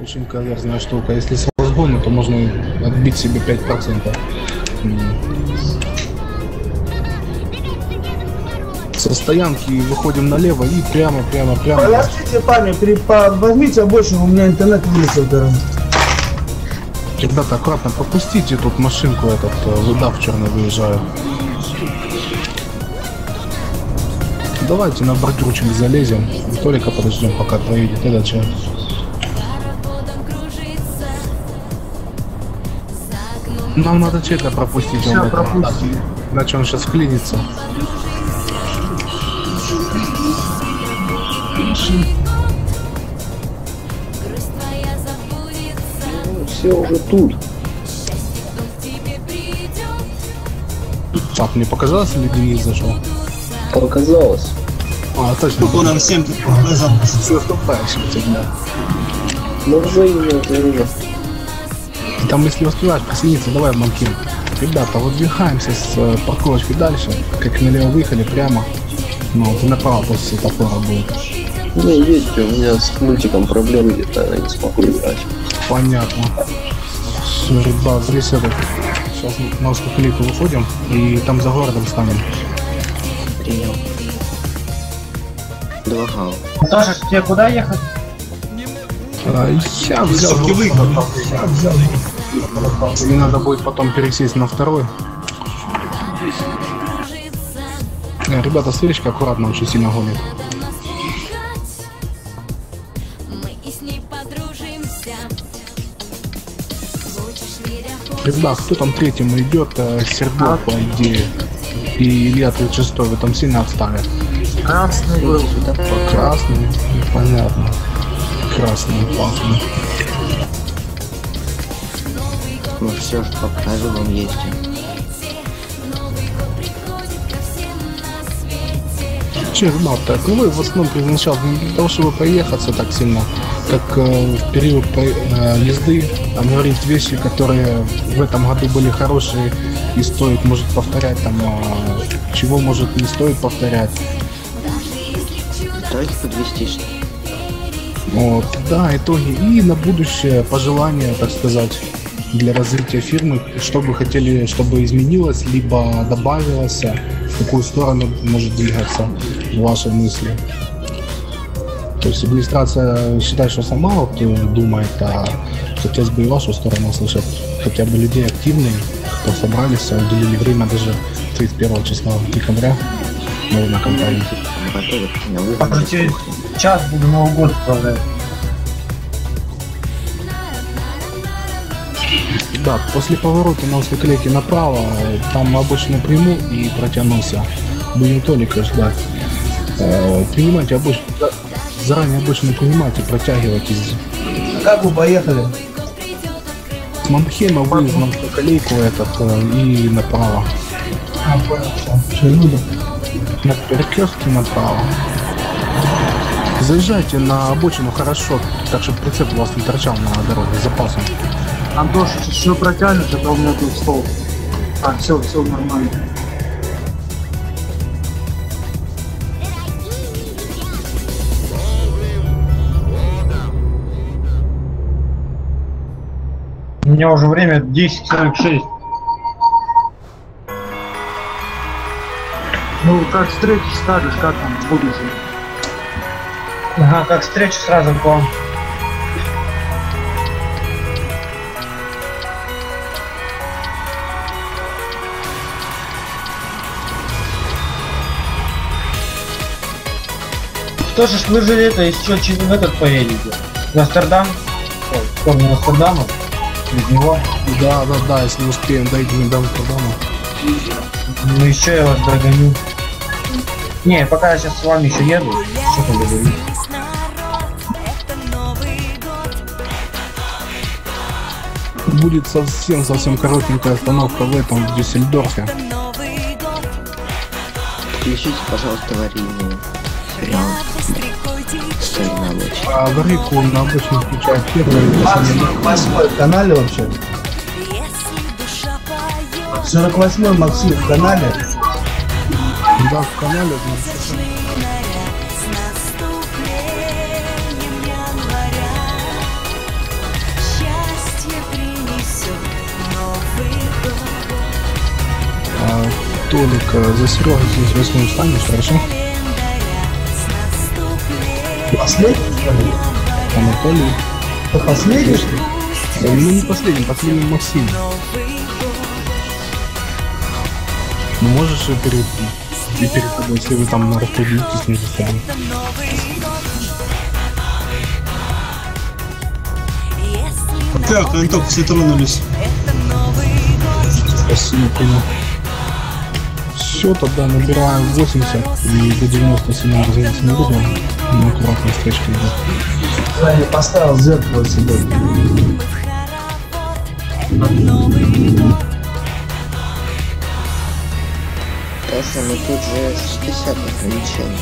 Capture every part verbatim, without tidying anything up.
очень каверзная штука. Если с разгона, то можно отбить себе пять процентов. Со стоянки выходим налево и прямо, прямо, прямо. Подождите, парни, при, по, возьмите обочину, у меня интернет вылетел, короче. Ребята, аккуратно пропустите тут машинку, этот выдав черный выезжаю. Давайте на бордюрчик залезем. Только подождем, пока проедет этот человек. Нам надо чека пропустить. Все, он пропустим. это, иначе он сейчас вклинится. Все уже тут. Так, мне показалось, или Денис зашел? Показалось. А, точно. Он нам всем показал. Все вступаешь у тебя. Ну уже именно, уже. Там, если успеваешь присоединиться, давай в банкин. Ребята, выдвигаемся с э, парковочки дальше. Как налево выехали, прямо. Ну, вот и направо после светофора будет. Ну, видите, у меня с мультиком проблемы где-то, я не смогу играть. Понятно. Все, ребят, здесь этот. Сейчас на узкоклейку выходим и там за городом станем. Принял. Два гала. Наташа, тебе куда ехать? А, я взял. Я взял. Мне надо будет потом пересесть на второй. Э, ребята, стрелечка аккуратно, очень сильно гонит. Ребят, кто там третьим идет? Сердов, по идее. И Илья тридцать шесть, вы там сильно отстали. Красный был. Красный, понятно. Красный, опасный. Ну все, что по правилам есть. Че, ребят, так, ну вы в основном предназначал для того, чтобы проехаться так сильно, как э, в период э, езды, там говорить вещи, которые в этом году были хорошие и стоит, может, повторять, там, э, чего, может, не стоит повторять. Давайте подвести что. Вот, да, итоги. И на будущее пожелания, так сказать, для развития фирмы, что бы хотели, чтобы изменилось, либо добавилось, в какую сторону может двигаться ваши мысли. То есть администрация считает, что сама вот думает, а хотелось бы и вашу сторону услышать. Хотя бы людей активных, кто собрались, уделили время даже тридцать первого числа декабря на компании. А через час буду Новый год справлять. Да, после поворота на узкоклейке направо, там обычно приму и протянулся. Будем Толика ждать. Э, принимайте обычно, заранее обычно принимайте, протягивайтесь. Как вы поехали? С Манхейма выезд на узкоклейку этот и направо. А, понял, все. Люди. На перекрестке направо. Заезжайте на обочину хорошо, так чтобы прицеп у вас не торчал на дороге с запасом. Антош, еще протянешь, это у меня тут стол. А, все, все нормально. У меня уже время десять сорок шесть. Ну, как встречи скажешь, как там в будущем? Ага, как встречу сразу к вам. Что ж, вы же это еще через этот поедете? В Амстердам? Ой, в сторону Амстердама? Из него? Да, да, да, если успеем, дойдем до Амстердама. Ну еще я вас догоню. Не, пока я сейчас с вами еще еду, что там говорю? Будет совсем-совсем коротенькая остановка в этом, в Дюссельдорфе. Включите, пожалуйста, аварийный сериал. Стой на обочине. А аварийку на обычно включает первый. сорок восьмой в канале вообще? сорок восьмой Максим в канале? Да, в канале. Значит. Толик, за Серегой здесь восьмым станешь, хорошо? Последний? Анатолий. Кто последний? Ну не последний, последний Максим. Ну можешь перед, и перед тобой, если вы там распределитесь между собой. Так, они только все тронулись. Спасибо, понял. Все, тогда набираю восемьдесят и до девяноста сильно разгоняться не буду. Ну, аккуратно, встречка идет. Я не поставил зеркало себе. Таша, ну тут же шестьдесят ограничений.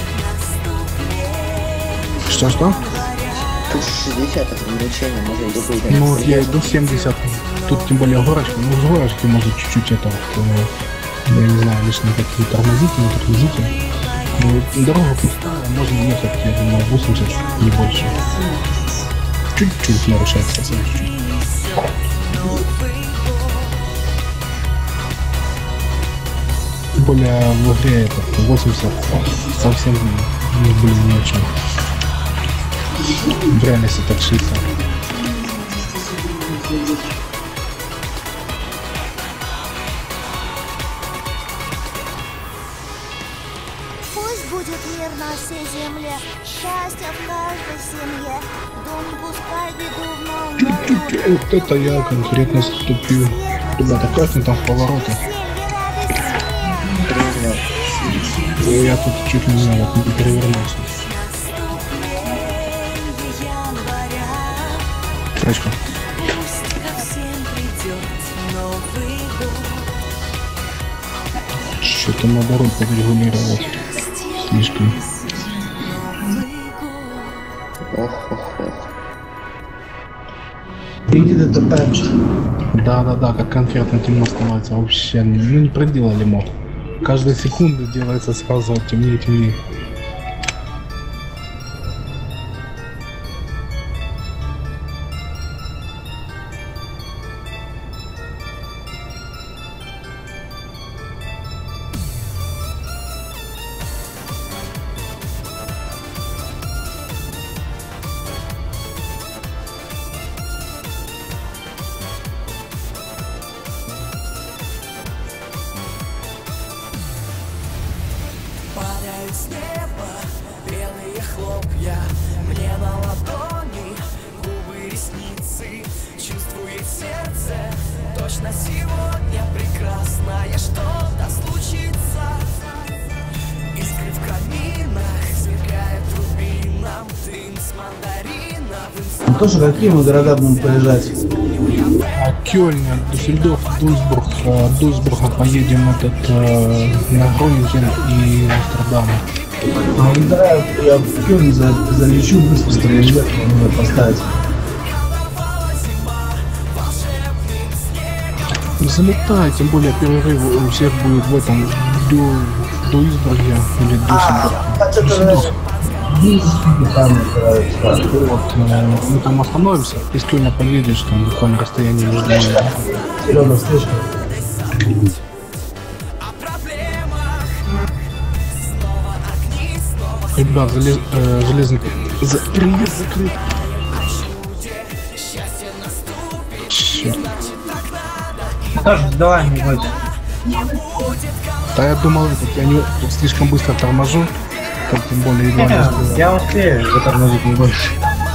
Что-что? Тут шестьдесят ограничений, можно добыть. Ну, я иду семьдесят. Тут тем более горочка. Ну, с горочки может чуть-чуть это вот, э, я не знаю, лишние какие тормозите, не тормозите. Ну, дорога пустая, можно ехать, я думаю, восемьдесят, не больше. Чуть-чуть нарушается, совсем чуть-чуть. Тем более в игре это восемьдесят совсем не были ни о чем. В реальности так шестьдесят. Пусть будет мир на всей земле, счастье в каждой семье, дом пускай беду в новом году. Вот это я конкретно ступил. Ребята, как там в поворотах? Я тут чуть не знаю, как не перевернулся. Срачка. Что-то наоборот подрегулировать. Слишком. Иди ты топаешь. Да-да-да, как конкретно темно становится. Вообще, ну не проделали мод. Каждая секунда делается сразу темнее и темнее. Падают с неба белые хлопья мне на ладони, губы, ресницы. Чувствует сердце, точно сегодня прекрасное что-то случится. Искры в каминах сверкает рубином, дым с мандариновым. Ну тоже какие мы города будем проезжать? Кёльн, Дюссельдорф, Дульсбург. От Дульсбурга поедем этот, э, на Гронинген и Амстердам. Ну да, я в Кёльн за, залечу быстро, зеркало нужно поставить. Залетай, тем более перерыв у всех будет в этом Дю, Дуисбурге или Дюссельдорфе. Вот, э, мы там остановимся, из Кёльна поедешь, там буквально расстояние между нами. Серега, встречка. Ребят, залез, э, железный за... приезд закрыт. Черт. Саша, давай, не бойся. Да я думал, это я не слишком быстро торможу, как тем более едва не успеваю. Я успею затормозить, не бойся.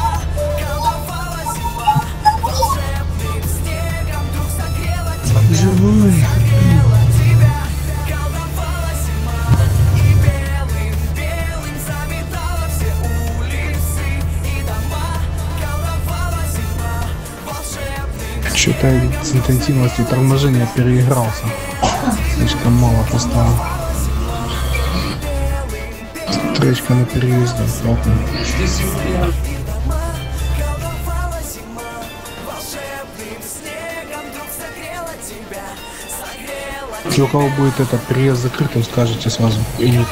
Живой. Что-то с интенсивностью торможения переигрался. Слишком мало поставил. Встречка на переезде. Ладно. Если у кого будет этот переезд закрытым, скажите сразу. И нет.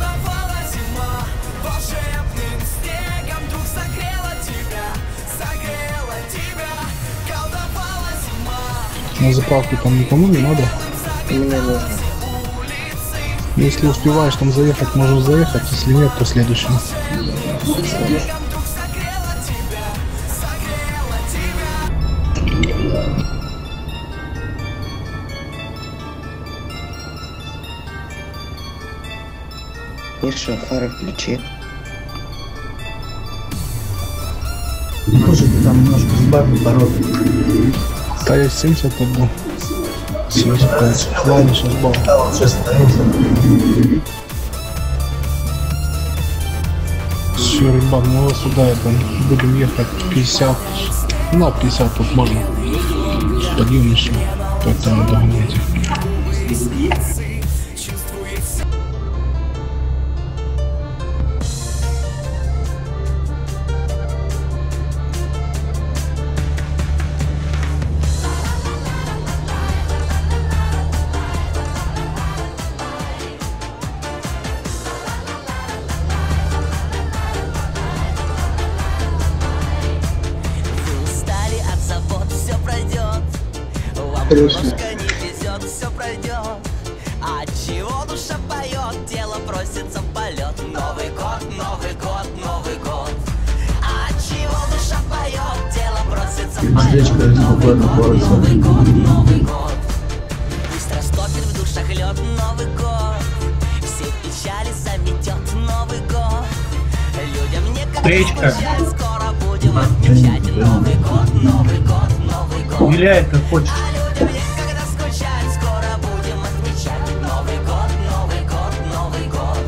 Волшебным снегом вдруг согрела тебя, согрела. На заправку там никому не надо. Мне нужно. Если успеваешь там заехать, можешь заехать, если нет, то следующий. Миша, фары включи. Слушайте, там немножко сбавь обороты. Да я семьдесят отдал. семьдесят пять. Ладно, сейчас бал. Сейчас становится. Все, ребят, мы вот сюда это, будем ехать пятьдесят. На пятьдесят тут можно. Подъем еще. Поэтому догоняйте. Немножко не везет, все пройдет. А чего душа поет, тело просится в полет. Новый год, Новый год, Новый год. А чего душа поет, тело просится в полет. Новый год, Новый год. Пусть растопит в душах лед. Новый год. Все печали заметет. Новый год. Людям некогда скучать, скоро будем отмечать. Новый год, Новый год, Новый год. Виляет как хочешь. Когда скучать, скоро будем отмечать Новый год, Новый год, Новый год.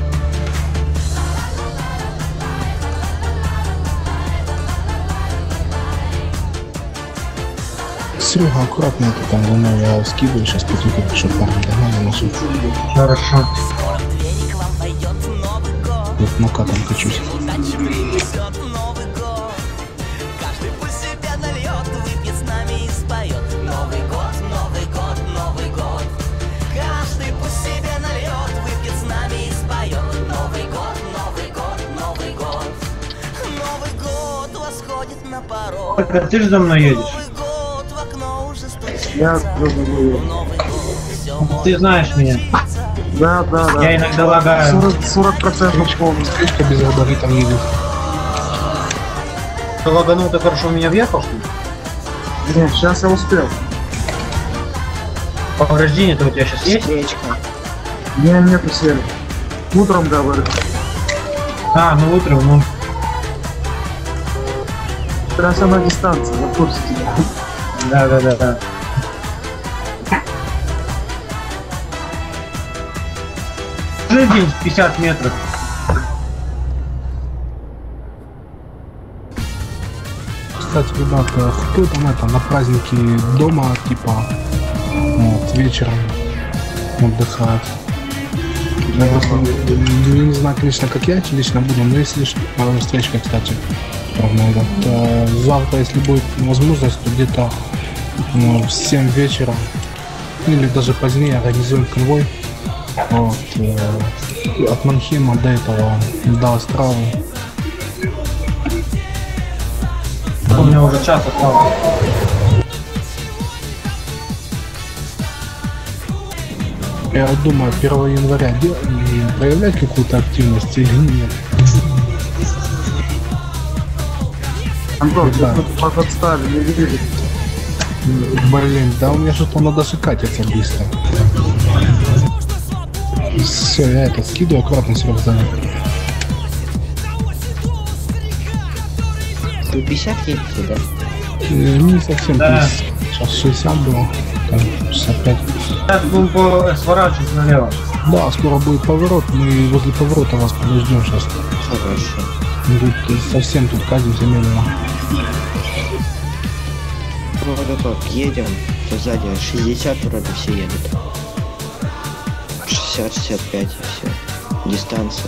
Серега, аккуратно это там за мной я скидываю, сейчас потихоньку, чтобы парни догнали носу. Хорошо. Скоро в двери к вам войдет Новый год. Вот накатом качусь. Удачи принесет Новый год. Каждый пусть себя нальет, выпьет с нами и споет. Новый год, Новый год, Новый год. Каждый пусть себе нальет, выпьет с нами и споет. Новый год, Новый год, Новый год. Новый год восходит на порог. Только ты же за мной едешь. Новый год в окно уже стучится. Я забыл. Новый год, все Ты знаешь меня. Да, да, да. Я иногда лагаю. сорок процентов помню. Встречка без габаритов едет. Ты лаганул, ты хорошо в меня въехал, что ли? Нет, сейчас я успел. Повреждение-то у тебя сейчас есть? Встречка. Не, нету сели. Утром говорю. А, ну утром, ну. Сейчас я на дистанции, на курсе тебя. Да, да, да, да. Жизнь пятьдесят метров. Кстати, ребята, кто там это на праздники дома, типа, вот, вечером отдыхает? Я просто не, не знаю, конечно, как я лично буду, но если что, встречка, кстати, ровно, то завтра, если будет возможность, то где-то ну, в семь вечера или даже позднее организуем конвой вот, э, от Манхейма до этого, до Островы. У меня уже час остался. Я вот думаю, первого января дел... проявлять какую-то активность или нет. Антон, Да. ты тут подстали, не видели. Блин, да у меня что-то надо же катиться быстро. Все, я это скидываю, аккуратно себя занят. Вы пятьдесят едете, да? Э, Не совсем Да. пятьдесят. Сейчас шестьдесят было, там шестьдесят пять. Сейчас будем по... сворачивать налево. Да, скоро будет поворот, мы возле поворота вас подождем сейчас. Хорошо. Будет совсем тут катимся медленно. Вроде как едем, то сзади шестьдесят вроде все едут. шестьдесят шестьдесят пять и все. Дистанция.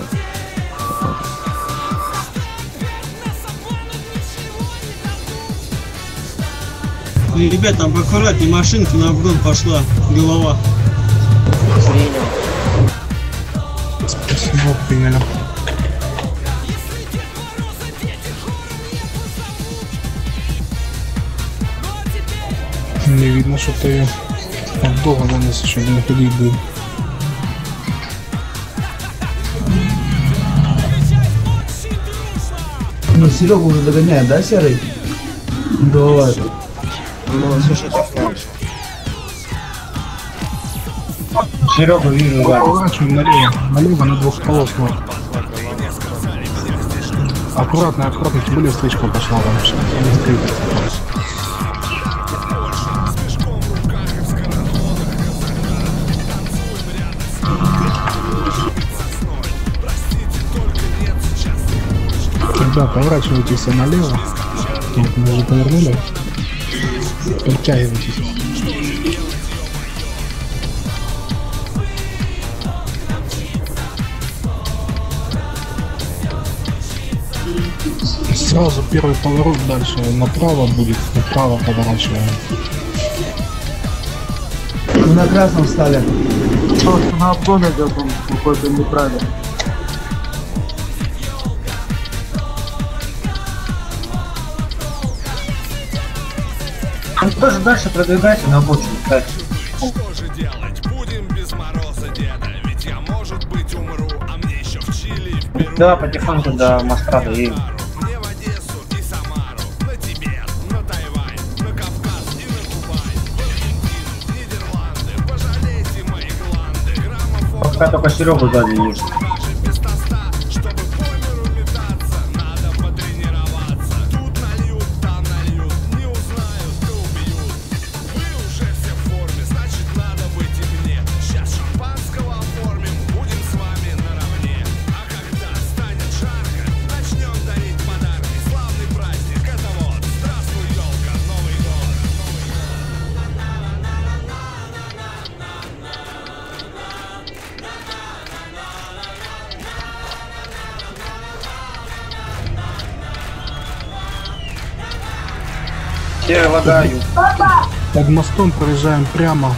Ребят, там поаккуратнее, машинка на обгон пошла, голова. Принял. Спасибо, приняли. Не видно, что ты так долго на нас еще не ходить был. Ну, Серегу уже догоняем, да, Серый? Голова. Ну, слушай, так раньше. Серегу вижу, да. Поворачиваем налево, налево на двухполосную. Аккуратно, аккуратно, тем более встречка пошла там. Сейчас не встретится. Да, поворачивайтесь налево. Вот мы уже повернули. Подтягивайтесь. Сразу первый поворот, дальше направо будет, направо поворачиваем. Мы на красном встали. Просто на обгон идет, он какой-то неправильно. Он тоже дальше продвигайся на обочину. Дальше. Что же делать? Будем без мороза, деда. Ведь я, может быть, умру, а мне еще в Чили, в Перу. Да, потихоньку до моста доедем. Мне в Одессу и Самару, на Тибет, на Тайвань, на Кавказ и на Кубань, в Аргентину, в Нидерланды. Пожалейте мои гланды, граммофон. Пока только Серегу сзади есть. Даже без тоста, чтобы по миру метаться, надо потренироваться. Тут нальют, там нальют, не узнают, то убьют. Вы уже все в форме, значит надо быть и мне. Сейчас шампанского оформим, будем с вами наравне. А когда станет жарко, начнем дарить подарки. Славный праздник, это вот, здравствуй, елка, Новый год. Серый лагаю. Под мостом проезжаем прямо.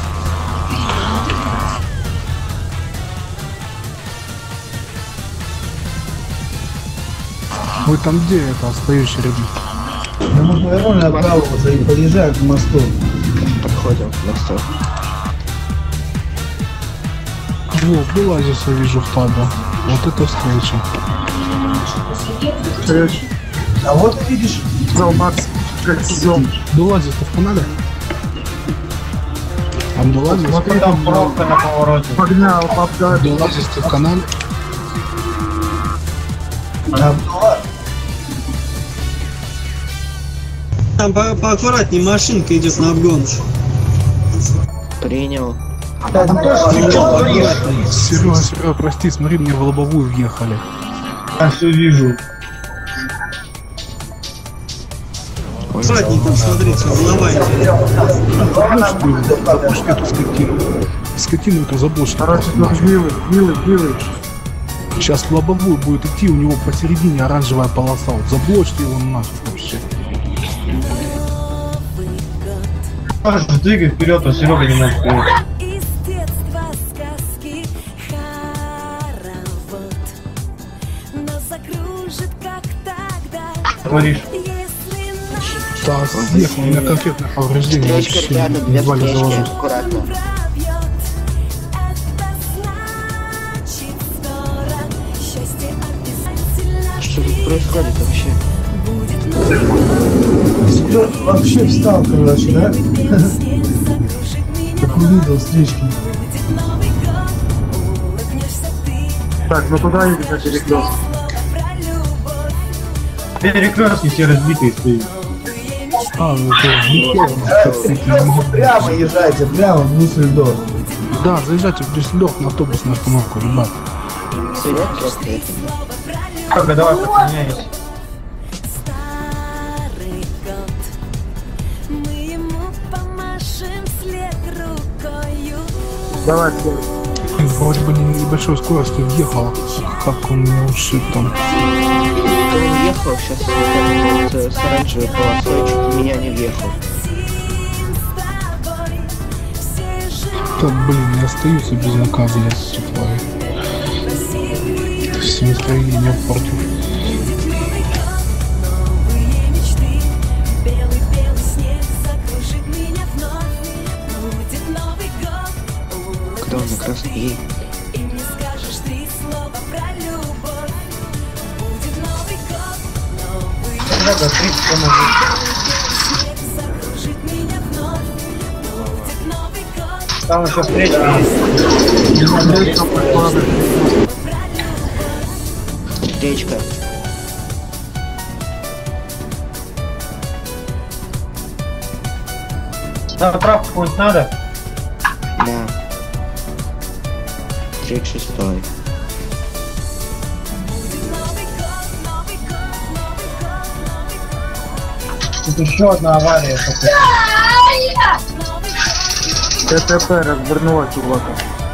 Вы там где это, стоящий ребят? Ну, мы повернули направо уже и подъезжаем к мосту. Подходим к мосту. Вот, вылазишь, я вижу в табе. Вот это встреча. Встреча. А вот видишь, Зал Макс, как идем. Вылазишь-то в канале? Там вылазишь? Вот там пробка на повороте. Погнал, попгай. Вылазишь ты в канале? а, Там по поаккуратнее, машинка идет на обгон. Принял. там тоже ничего говоришь. Серега, Серега, прости, смотри, мне в лобовую въехали. Я все вижу. Аккуратнее там, смотрите, голова идет. Заблочь эту скотину. Скотину эту заблочь. Короче, тут милый, милый, милый. Сейчас в лобовую будет идти, у него посередине оранжевая полоса. Вот заблочьте его нафиг вообще. Можешь двигай вперед, а Серега не может вперед. Из детства сказки хоровод, но закружит, как тогда. Говоришь. Если Да, съехал, у меня конкретное повреждение. Встречка, ребята, две встречки. Аккуратно. пробьет, это значит скоро счастье обязательно Что тут происходит вообще? Серёг вообще встал, короче, да? Как увидел встречки. Так, ну куда едем на перекресток? Перекрестки все разбитые стоят. А, ну это Прямо езжайте, прямо в Дюссельдорф. Да, заезжайте в Дюссельдорф на автобусную остановку, ребят. Свет просто. Так, давай подсоединяйся. старый год, мы ему помашем вслед рукою. Давай, все. Вроде бы не небольшой скоростью въехал. Как он не ушиб там. Он въехал сейчас вот, с оранжевой полосой, чуть в меня не въехал. Так, блин, я остаюсь безнаказанно с теплой. Все настроение портил. Белый-белый снег закружит меня И И не скажешь три слова про любовь. Будет Новый год, новый Серега, тридцать помогут. снег закружит меня вновь. Будет Новый год, Там еще встреча есть. Встречка пошла. встречка. Заправку какую-нибудь надо? Да. тридцать шестой. будет Новый год, Новый год, Новый год, Новый год, Тут еще одна авария. такая. Новый год. ТТП развернулась у влака.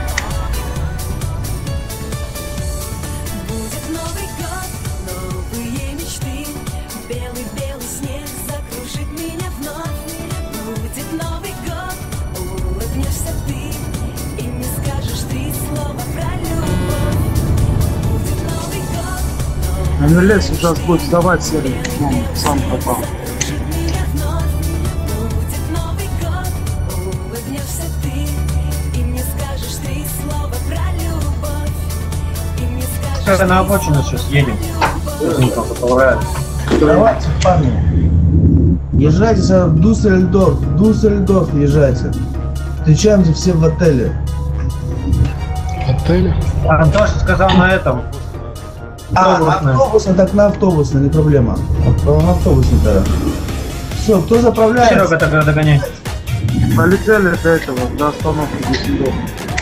Будет Новый год, новые мечты. Белый-белый снег закружит меня вновь. Будет Новый год, улыбнешься ты и не скажешь три слова про любовь. Будет Новый год, МЛС сейчас будет сдавать серый. Он сам попал. закружит меня вновь. Будет Новый год, улыбнешься ты и не скажешь три слова про любовь. И не скажешь Сейчас на три обочину сейчас едем. Никак поправляет. Давайте, парни. Езжайте в Дуссельдорф. В Дуссельдорф езжайте. Встречаемся все в отеле. Отель. Антоша сказал на этом. А, на Автобусный. автобусно, так на автобусно, не проблема. А, на автобусе тогда. Все, кто заправляет? Серега тогда догоняй. Полетели до этого, до остановки Дюссельдорф.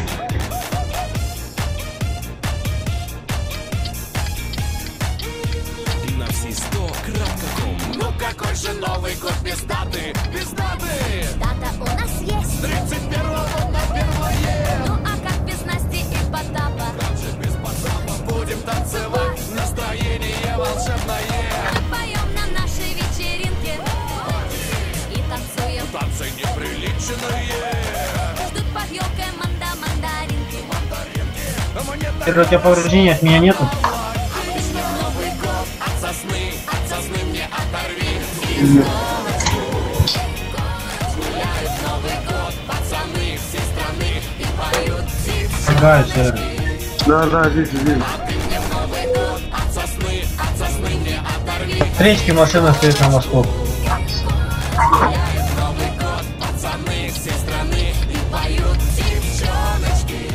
На все сто крапка ком. Ну какой же Новый год без даты? Без даты! Дата у нас есть. тридцать первого на первое. Ну а как без Насти и Потапа? Как же без Потапа будем танцевать? Настроение волшебное. Поем на нашей вечеринке и танцуем. Танцы неприличные. Ждут под елкой манда-мандаринки. Мне так Серега, у тебя повреждений от меня нету? Новый год от сосны, от сосны мне оторви. Гуляют Новый год, пацаны всей страны и поют птицы. Играю, Серега. Да, да, вижу, вижу. Новый год от сосны, от сосны мне оторви. Встречки машина стоит на мосту. Гуляют Новый год, пацаны всей страны и поют девчоночки.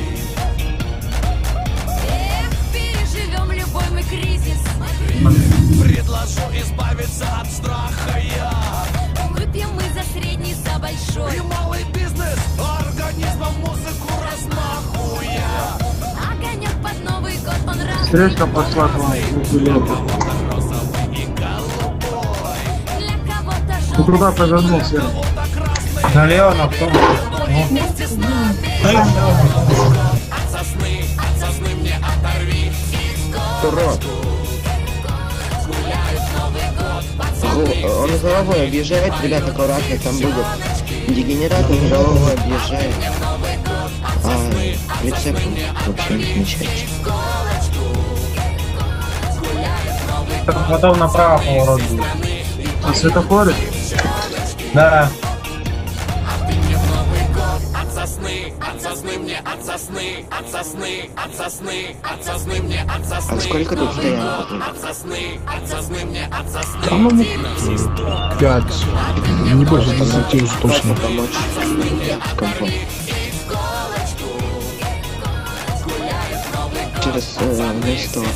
Эх, переживем любой мы кризис. Предложу избавиться от страха я. Выпьем мы за средний, за большой. И малый бизнес организмом музыку размахуя. Огонек под Новый год, он разный. Встречка пошла к вам. Розовый и голубой. Для кого-то Ты желтый, туда повернул, серый. Налево на автобус. Ну, Вместе с нами от сосны, от сосны мне оторви. Турок. Гу- Он головой объезжает, ребята, аккуратно, там будет дегенератор, головой объезжает. А прицеп вообще не отмечается. потом направо поворот будет. На светофоре? Да. От сосны, от сосны мне, от сосны, от сосны, от сосны, от сосны мне, от сосны. А сколько тут стоят? От сосны, от сосны мне, от сосны. По-моему, пять. Не больше десяти уж точно. Помочь компот. Через э, место.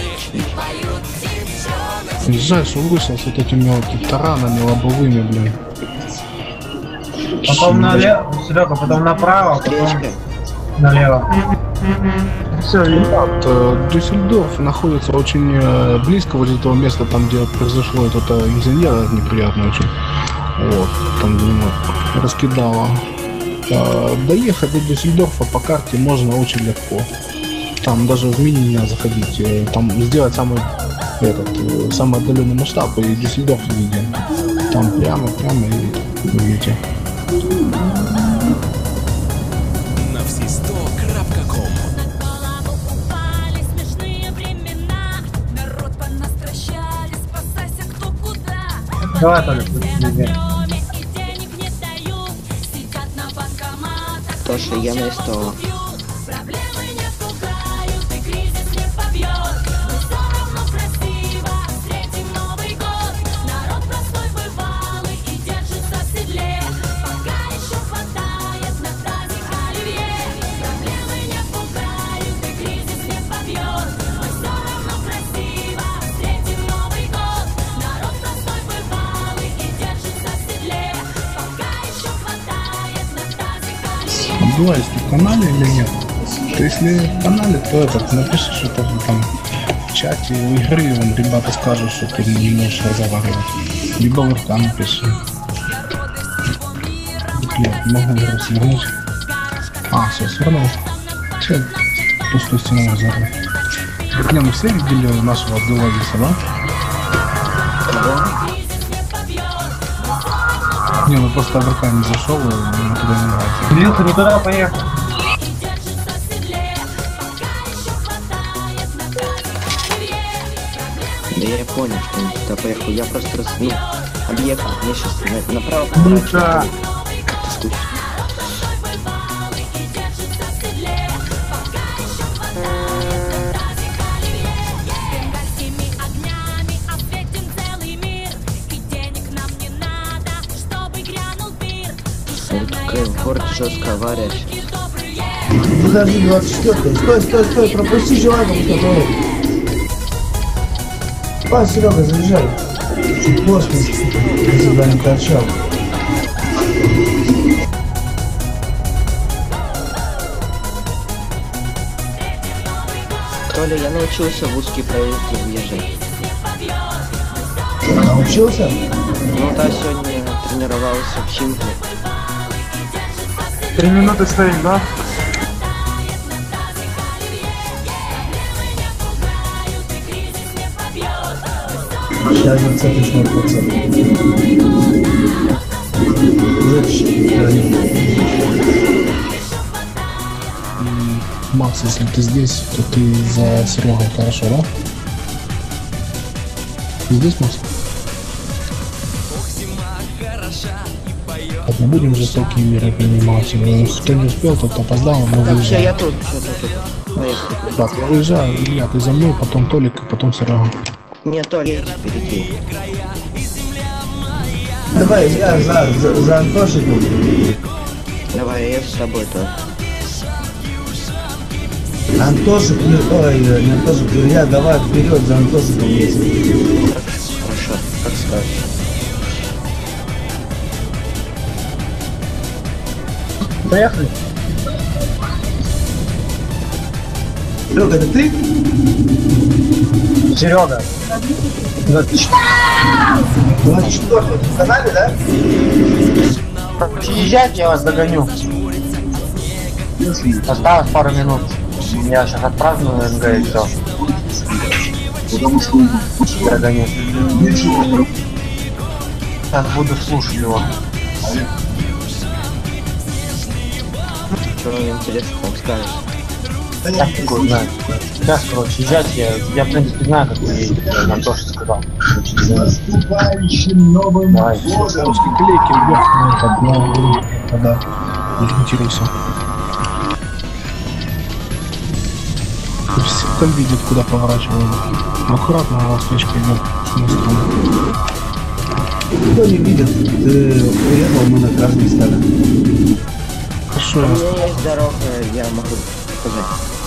Жаль, что вышел с вот этими вот таранами лобовыми, блин. Потом налево. Серега, потом направо, потом Встречка. налево. Все, и Э, Дюссельдорф находится очень э, близко возле того места, там, где произошло это э, инженера неприятно очень. Вот, там, думаю, раскидало. Э, доехать до Дюссельдорфа по карте можно очень легко. Там даже в мини не надо заходить. Э, там сделать самый, этот, э, самый отдаленный масштаб и Дюссельдорф виден. Там прямо, прямо и вы видите. На все сто крапка ком. На голову упали смешные времена. Народ понастращали, спасайся кто куда. Давай, Толя, тут Все на везде. стреме и денег не дают. Сидят на банкоматах. То, что я на СТО. Проблемы забываю, если ты в канале или нет. То если в канале, то этот, напиши что-то там в чате у игры, вон ребята скажут, что ты не можешь разговаривать. Либо в РК напиши. Я могу игру свернуть. А, все, свернул. Все, пустую стену разверну. Не, мы все видели нашего Абдулазиса, да? Не, ну просто в РК не зашел, и ему туда не нравится. Илюха, не туда поехал. Да я понял, что он туда поехал. Я просто раз... ну, объехал. Мне сейчас на- направо Ну поворачиваю. да. Как-то скучно. Вот такая в городе жесткая авария. Подожди, двадцать четвёртый. Стой, стой, стой, пропусти человека, который. Пан, Серега, заезжай. Чуть позже, если бы не торчал. Толя, я научился в узкие проезды въезжать. Научился? Ну да, сегодня тренировался в Симпле. Три минуты стоим, да? Сейчас двадцатый процент. Уже чуть-чуть. Макс, если ты здесь, то ты за Серегой, хорошо, да? Ты здесь, Макс? Так, не будем жестокие меры принимать. Кто не успел, тот опоздал, мы Так, все, я выезжаем. тут, все, тут, тут. Поехали. Так, я выезжаю, Илья, ты за мной, потом Толик, и потом Серега. Нет, Толя, впереди. Давай, я за, за, за Антошиком. Давай, я с тобой тоже. Антошик, не, ой, не Антошик, Илья, давай вперед за Антошиком есть. Хорошо, как скажешь. Поехали. Серега, это ты? Серега. двадцать четвёртый в канале, да? Езжайте, я вас догоню. Осталось пару минут. Я сейчас отпраздную МГ и все. Догоню. Сейчас буду слушать его. Что вам интересно, там скажешь? Я такой знаю. Сейчас, короче, езжайте. Я, я в принципе знаю, как вы едете. Я нам тоже сказал. Давай. Русские клейки вверх, ну, так, ну, тогда ориентируйся. Все там видят, куда поворачивают. Ну, аккуратно, ласточка идет с одной стороны. Никто не видит, ты приехал, мы на красной стали. Хорошо, У я меня есть дорога, я могу показать.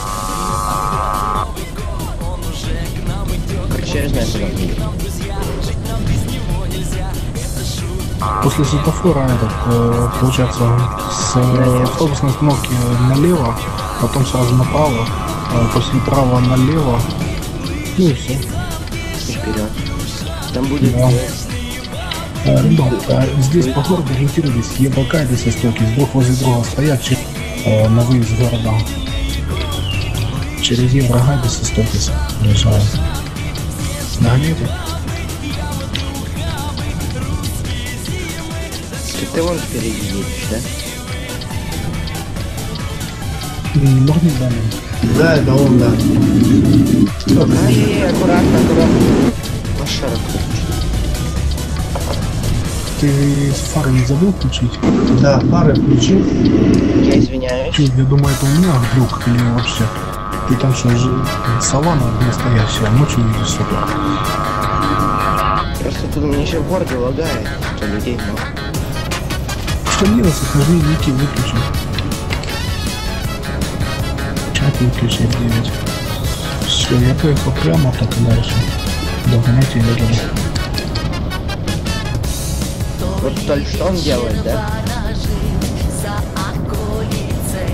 Короче, я знаю, куда мне. после светофора этот, э, получается, с э, автобусной остановки налево, потом сразу направо, э, после права налево, ну и все. И вперед. Там будет... Да. Э, ребят, э, здесь по городу ориентируйтесь, Ебакайды со стоки, друг возле друга стоят через, э, на выезд с города. Через Еврогайды со стоки приезжают. Нагоняйте. Ты вон впереди едешь, да? Моргни далее. Да, это он, да. Ай, аккуратно, аккуратно. Лошара включи. Ты фары не забыл включить? Да, фары включи. Я извиняюсь. Чё, я думаю, это у меня глюк или вообще? Ты там что, же саванна настоящая, ночью видишь супер. Просто тут у меня еще в городе лагает, что людей много. Что делать, если нажми Ники выключи. Чат выключи девять. Все, я поехал прямо так и дальше. Догоняйте ведомо. Вот только что он делает, да?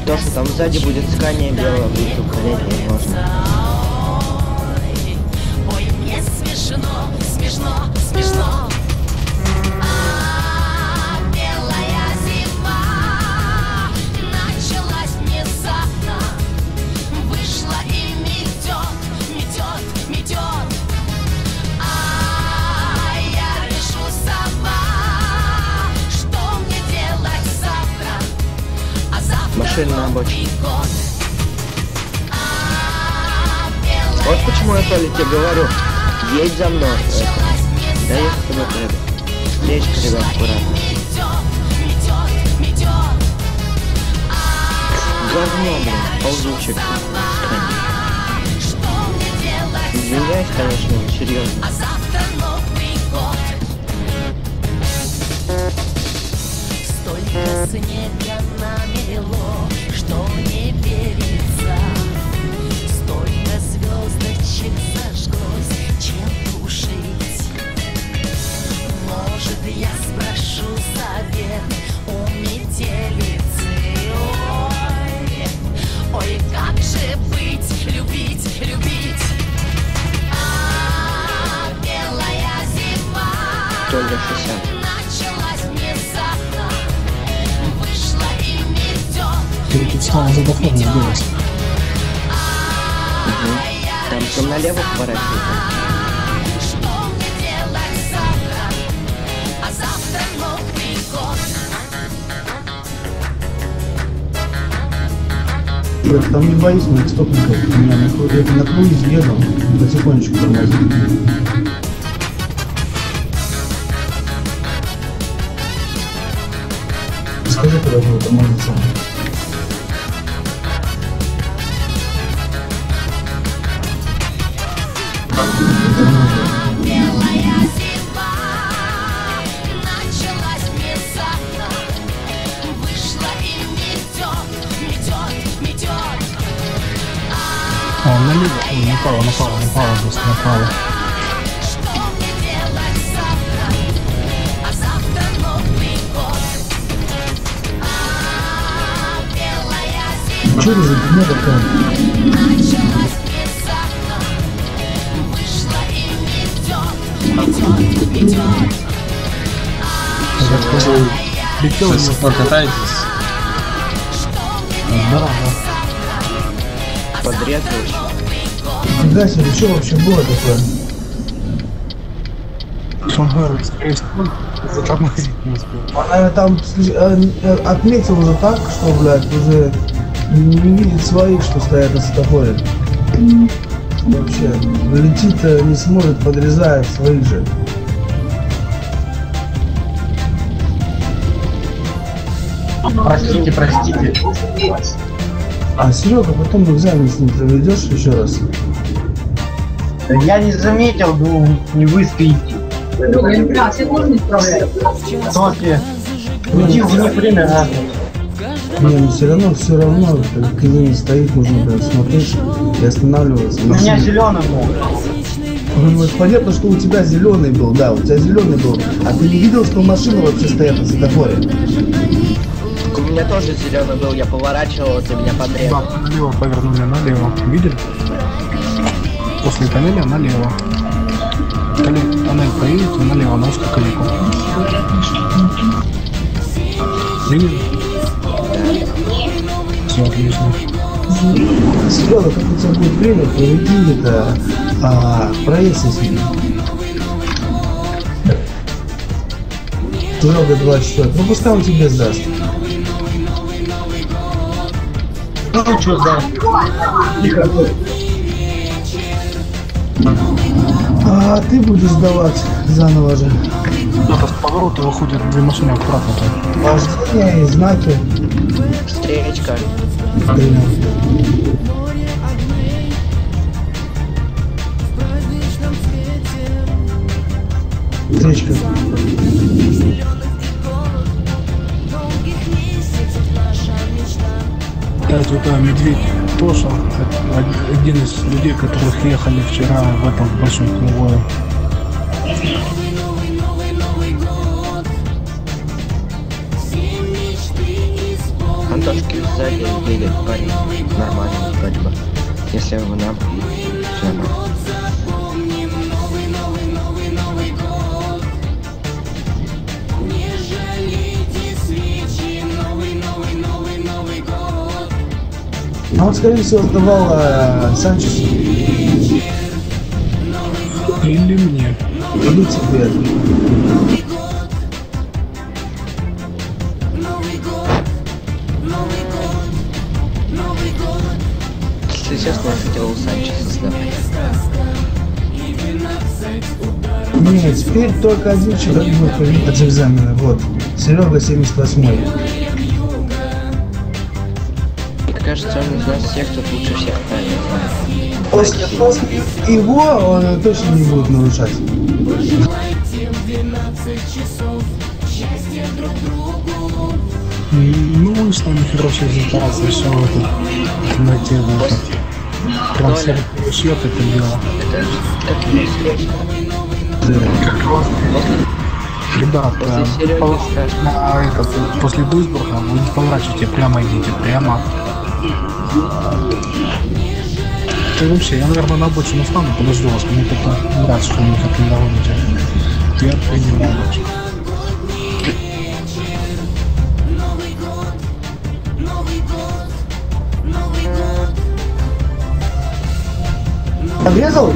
То, что там сзади будет скания белого, будет уходить невозможно. Ой, мне смешно, смешно, смешно. А, белая зима началась внезапно, вышла и метет, метет, метет. А я решу сама, что мне делать завтра, а завтра Машина на обочине. Новый год. Вот почему я, Толя, тебе говорю, едь за мной. Это. Да я с тобой приеду. Встречка, ребят, аккуратно. Говно, блин, ползучек. Извиняюсь, конечно, серьезно. Столько снега намело, что не верится. Столько звездочек зажглось, чем тушить. Может, я спрошу совет у метелицы. Ой, ой, как же быть, любить, любить. А, белая зима Толя, шестьдесят. началась внезапно, вышла и метет. Ты тут стала за доходом сбилась. Там все налево поворачивает. Что мне делать завтра, а завтра Новый год. Брат, там не боюсь моих стопников. У меня на, кру- я на круизе еду, потихонечку тормозит. Скажи, куда было тормозиться. Белая зима началась внезапно, вышла и метет, метет, метет. О, налево. Ой, направо, направо, направо, просто направо. Что мне делать завтра, а завтра Новый год. А, белая зима Че ты за дня такая? началась внезапно, вышла и метет, метет, метет. Летел До сих пор катаетесь? здорово. Подрезываешь. Фига себе, что вообще было такое? Что он говорит, скорее всего, затормозить не успел. Он, наверное, там слиш- э, э, отметил уже так, что, блядь, уже не видит своих, что стоят на светофоре. Вообще, летит, э, не сможет, подрезает своих же. Простите, простите. А Серега, потом экзамен с ним проведешь еще раз. Я не заметил, думал, не вы стоите. Софья, уйди в них время разное. Не, ну все равно, все равно, как не стоит, нужно прям смотреть и останавливаться. У меня зеленый был. Ну, понятно, что у тебя зеленый был, да, у тебя зеленый был. А ты не видел, что машины вообще стоят на светофоре? У меня тоже зеленый был, я поворачивал, ты меня подрезал. Да, налево повернули, налево. Видели? После тоннеля налево. Тоннель, тоннель поедете налево на узкую колейку. Видели? Все отлично. Серега, как у тебя будет время, проведи это а, проезд с ним. Серега двадцать четыре. Ну пускай он тебе сдаст. Ну что, да. А ты будешь сдавать заново же. Кто-то с поворота выходит, две машины аккуратно там. Вождение и знаки. Встречка. Время. Встречка. Это вот а, медведь Тоша, это один из людей, которых ехали вчера в этом большом конвое. точки сзади едет парень. Нормально, вроде бы. Если его нам, все нормально. А он, скорее всего, сдавал э, Санчесу. Или мне. Или тебе. Если честно, я хотел у Санчеса сдавать. Нет, теперь только один человек будет проверять экзамены. Вот. Серега семьдесят восьмой. Кажется, он из нас всех тут лучше всех правильно знает. После, после его он точно не будет нарушать. Ну, с нами хорошая ситуация, все это на тему. Прям все счет это дело. Это как интересно. Ребят, После Сереги по- страшно. на этот, после Дуйсбурга вы не поворачивайте прямо, идите прямо. Ты вообще, я, наверное, на обочину встану, подожду вас, мне только не нравится, что вы меня как не догоните. Я принимаю. Обрезал?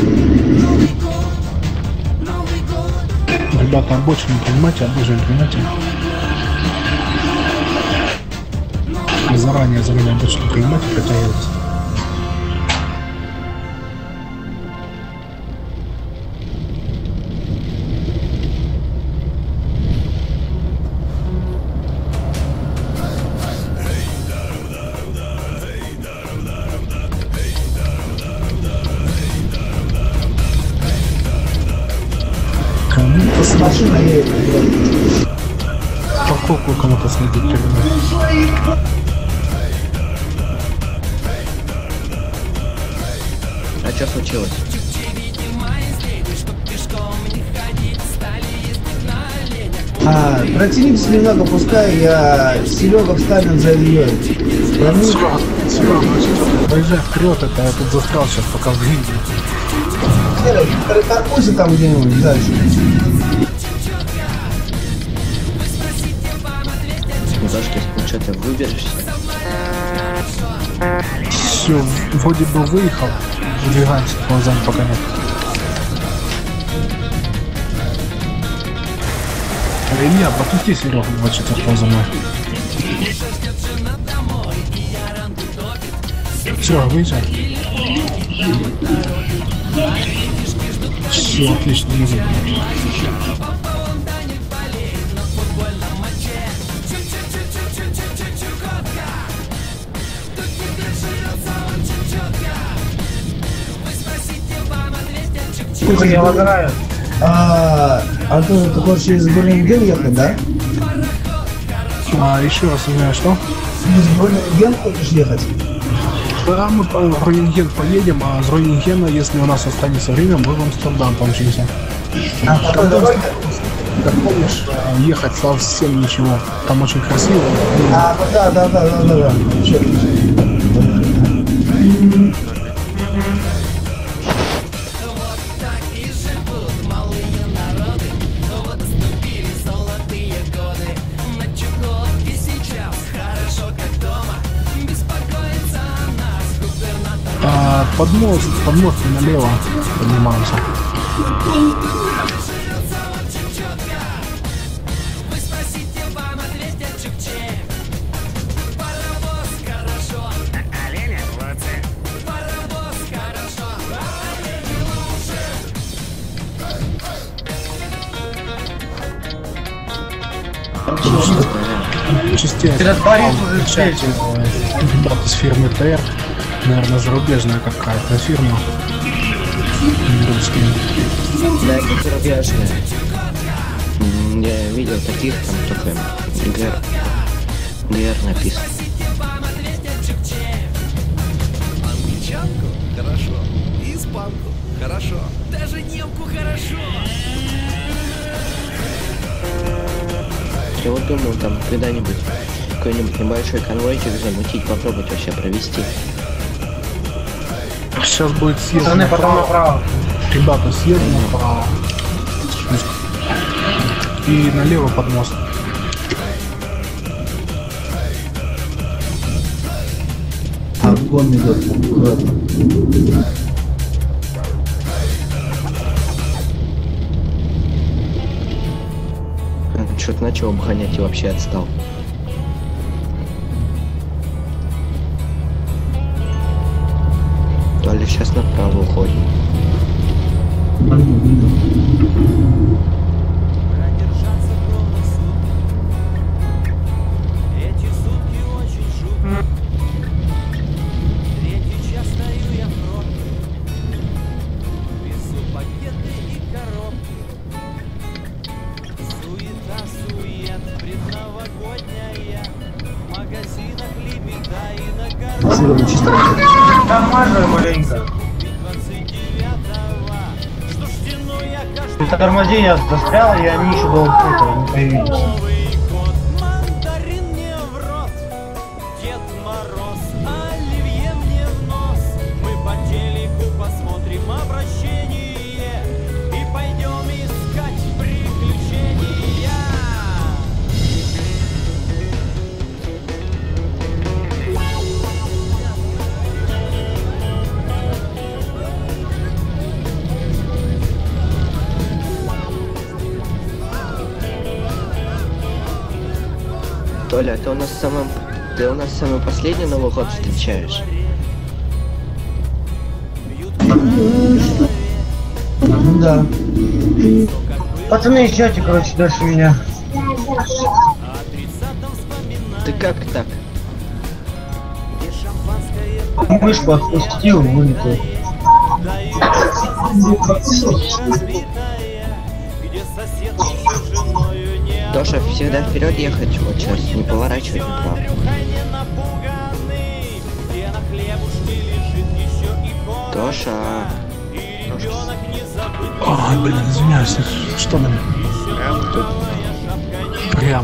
Ребята, обочину принимайте, обочину принимайте. Заранее, заранее обочину принимайте, притягивайтесь. Кому-то с Машина едет. Поскольку кому-то следит ребят. А что случилось? А, протянитесь немного, пускай я Серега встанет за Ильей. Серега, Серега, поезжай вперед, это я тут застрял сейчас, пока в гильдии. Серега, паркуйся там где-нибудь дальше. Дашки, ну что ты выберешься? Все, вроде бы выехал. Выдвигаемся, глазами пока нет. Илья, пропусти Серегу двадцать четыре за мной. Серега, выезжай. Все, отлично, не забыл. Слушай, я лагаю. А, Антон, ты хочешь через Гурнинген ехать, да? А, еще раз, извиняюсь, что? Через Гурнинген хочешь ехать? Да, мы по Гронинген поедем, а с Гронингена, если у нас останется время, мы в Амстердам помчимся. А, потом дорога? Как помнишь, ехать совсем ничего. Там очень красиво. А, да, да, да, да, да, да. Чё? А, под мост, под мост налево поднимаемся. Частей Этот Борис уже встречи ребята из фирмы ТР, наверное, зарубежная какая-то фирма. Не русские. Да, это зарубежная. М, Я видел таких, там только ГР. ГР написано. Англичанку? Хорошо. Испанку? Хорошо. Даже немку хорошо. Я вот думал, там когда-нибудь какой-нибудь небольшой конвойчик замутить, попробовать вообще провести. Сейчас будет съезд Пацаны, потом направо. Ребята, съезд направо. И налево под мост. Аргон идет, аккуратно. Что-то начал обгонять и вообще отстал. То ли сейчас направо уходит. Продержаться ровно сутки. Эти сутки очень жутко. Третий час стою я в пробке. Везу пакеты и коробки. Суета, сует, предновогодняя. В магазинах лебеда и на городах. Тормаживай маленько. Это торможение застряло, и они еще долго это не появились. Новый год, мандарин мне в рот, Дед Мороз, оливье мне в нос. Мы по телеку посмотрим обращение и пойдем искать приключения. Толя, ты у нас самым... Ты у нас самый последний Новый год встречаешь? Да. Пацаны, езжайте, короче, дальше меня. Ты как так? Мышку отпустил, вылетел. Тоша, всегда вперед ехать, вот сейчас, не поворачивать направо. Тоша. Ой, блин, извиняюсь, что там? Тут прямо.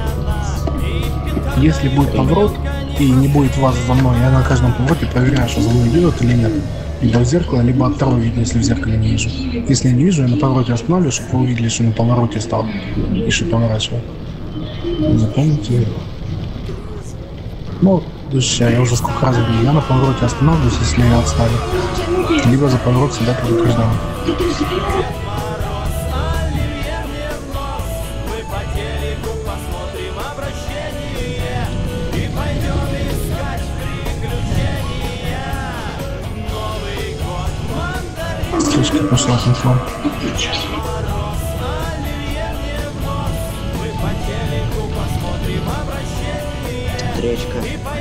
Если будет поворот и не будет вас за мной, я на каждом повороте проверяю, что за мной идет или нет. Либо в зеркало, либо от второго вида, если в зеркале не вижу. Если я не вижу, я на повороте останавливаю, чтобы вы увидели, что на повороте стал. И что поворачиваю. Запомните. Ну, друзья, я уже сколько раз говорю, я на повороте останавливаюсь, если я отставлю. Либо за поворот всегда предупреждаю. Стрижка пошла конфлом. Встречка.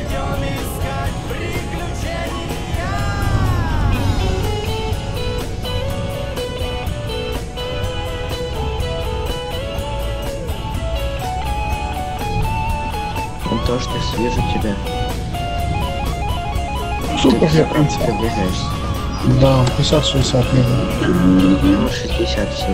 Он тоже не свежу тебя. Супер, Ты, я в принципе, выиграешься. Да, пятьдесят-шестьдесят лет. Ну, шестьдесят все.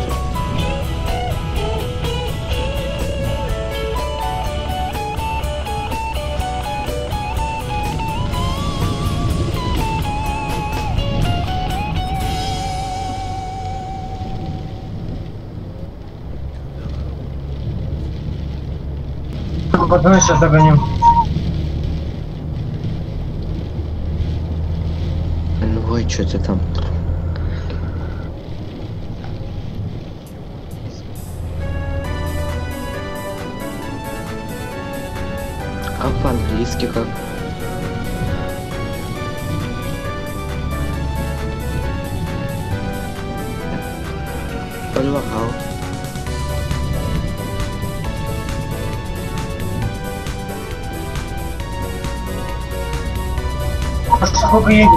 Пацаны, сейчас догоню. Ну, ой, что ты там? А по-английски как? Подвахал. А сколько едешь?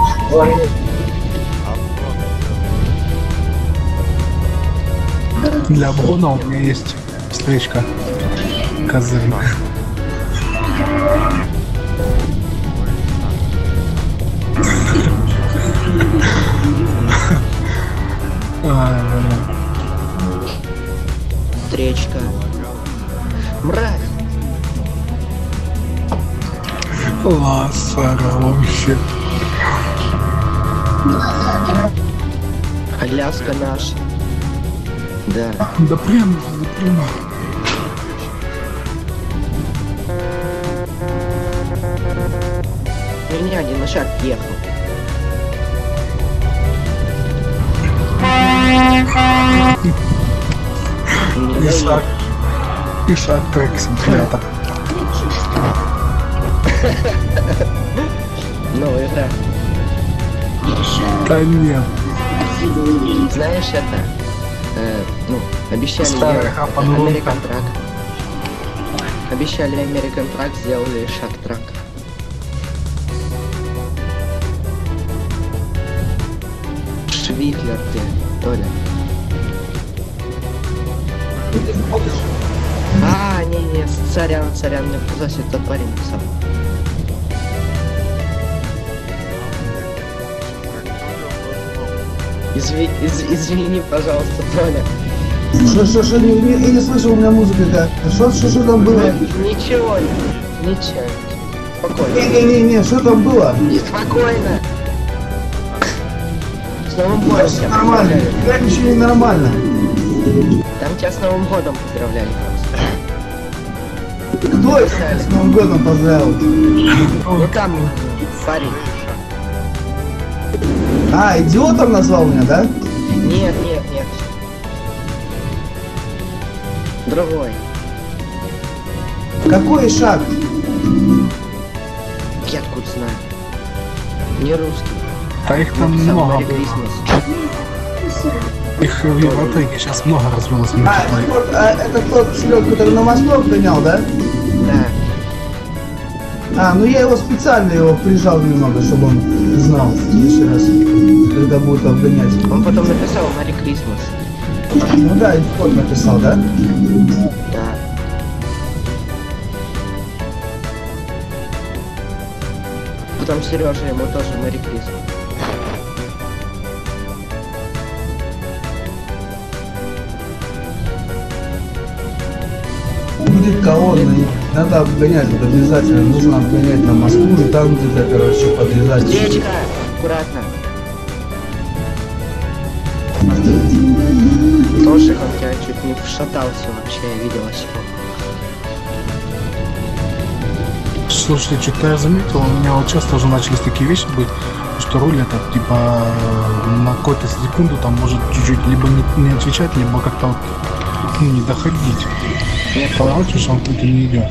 Для обгона у меня есть встречка козырная. Встречка. Мразь. Вообще. Аляска наша. Да. Да прям, да прямо. Вернее, один на шаг ехал. И шаг. И шаг трек симулятор. Новая игра. Да нет. Знаешь это? Э, ну, обещали Старая делать хапа, это ну, American Truck. Обещали American Truck, сделали Шаг Трак. Швихлер ты, Толя. А, не-не, царян, царян, мне показалось, этот парень писал. Изви, из, извини, пожалуйста, Толя. Что, что, что, не, не, я не слышал, у меня музыка какая-то. Что, что, что там было? Ничего, ничего. Спокойно. Не-не-не, что там было? Спокойно. С Новым годом тебя Нормально, поздравляли. как ничего не нормально. Там тебя с Новым годом поздравляли просто. Кто это с Новым годом поздравил? Ну там парень. А, идиотом назвал меня, да? Нет, нет, нет. Другой. Какой шаг? Я откуда знаю. Не русский. Да их там Написал много Merry было. Christmas. Их в Евротеке сейчас много развелось. А, вот, а, это тот шлёп, который на восток гонял, да? Да. А, ну я его специально его прижал немного, чтобы он знал в следующий раз, когда будет обгонять. Он потом написал Merry Christmas. Ну да, и код написал, да? Да. Потом Сережа ему тоже Merry Christmas. Будет колонна, и надо обгонять, вот обязательно нужно обгонять на Москву и там где-то, короче, подрезать. Птичка! Аккуратно. Тоже он тебя чуть не вшатался вообще, я видел сегодня. Слушайте, что-то я заметил, у меня вот сейчас тоже начались такие вещи быть, что руль этот, типа, на какую-то секунду там может чуть-чуть либо не, не отвечать, либо как-то вот, ну, не доходить. Поворачиваешь, он тут и не идет.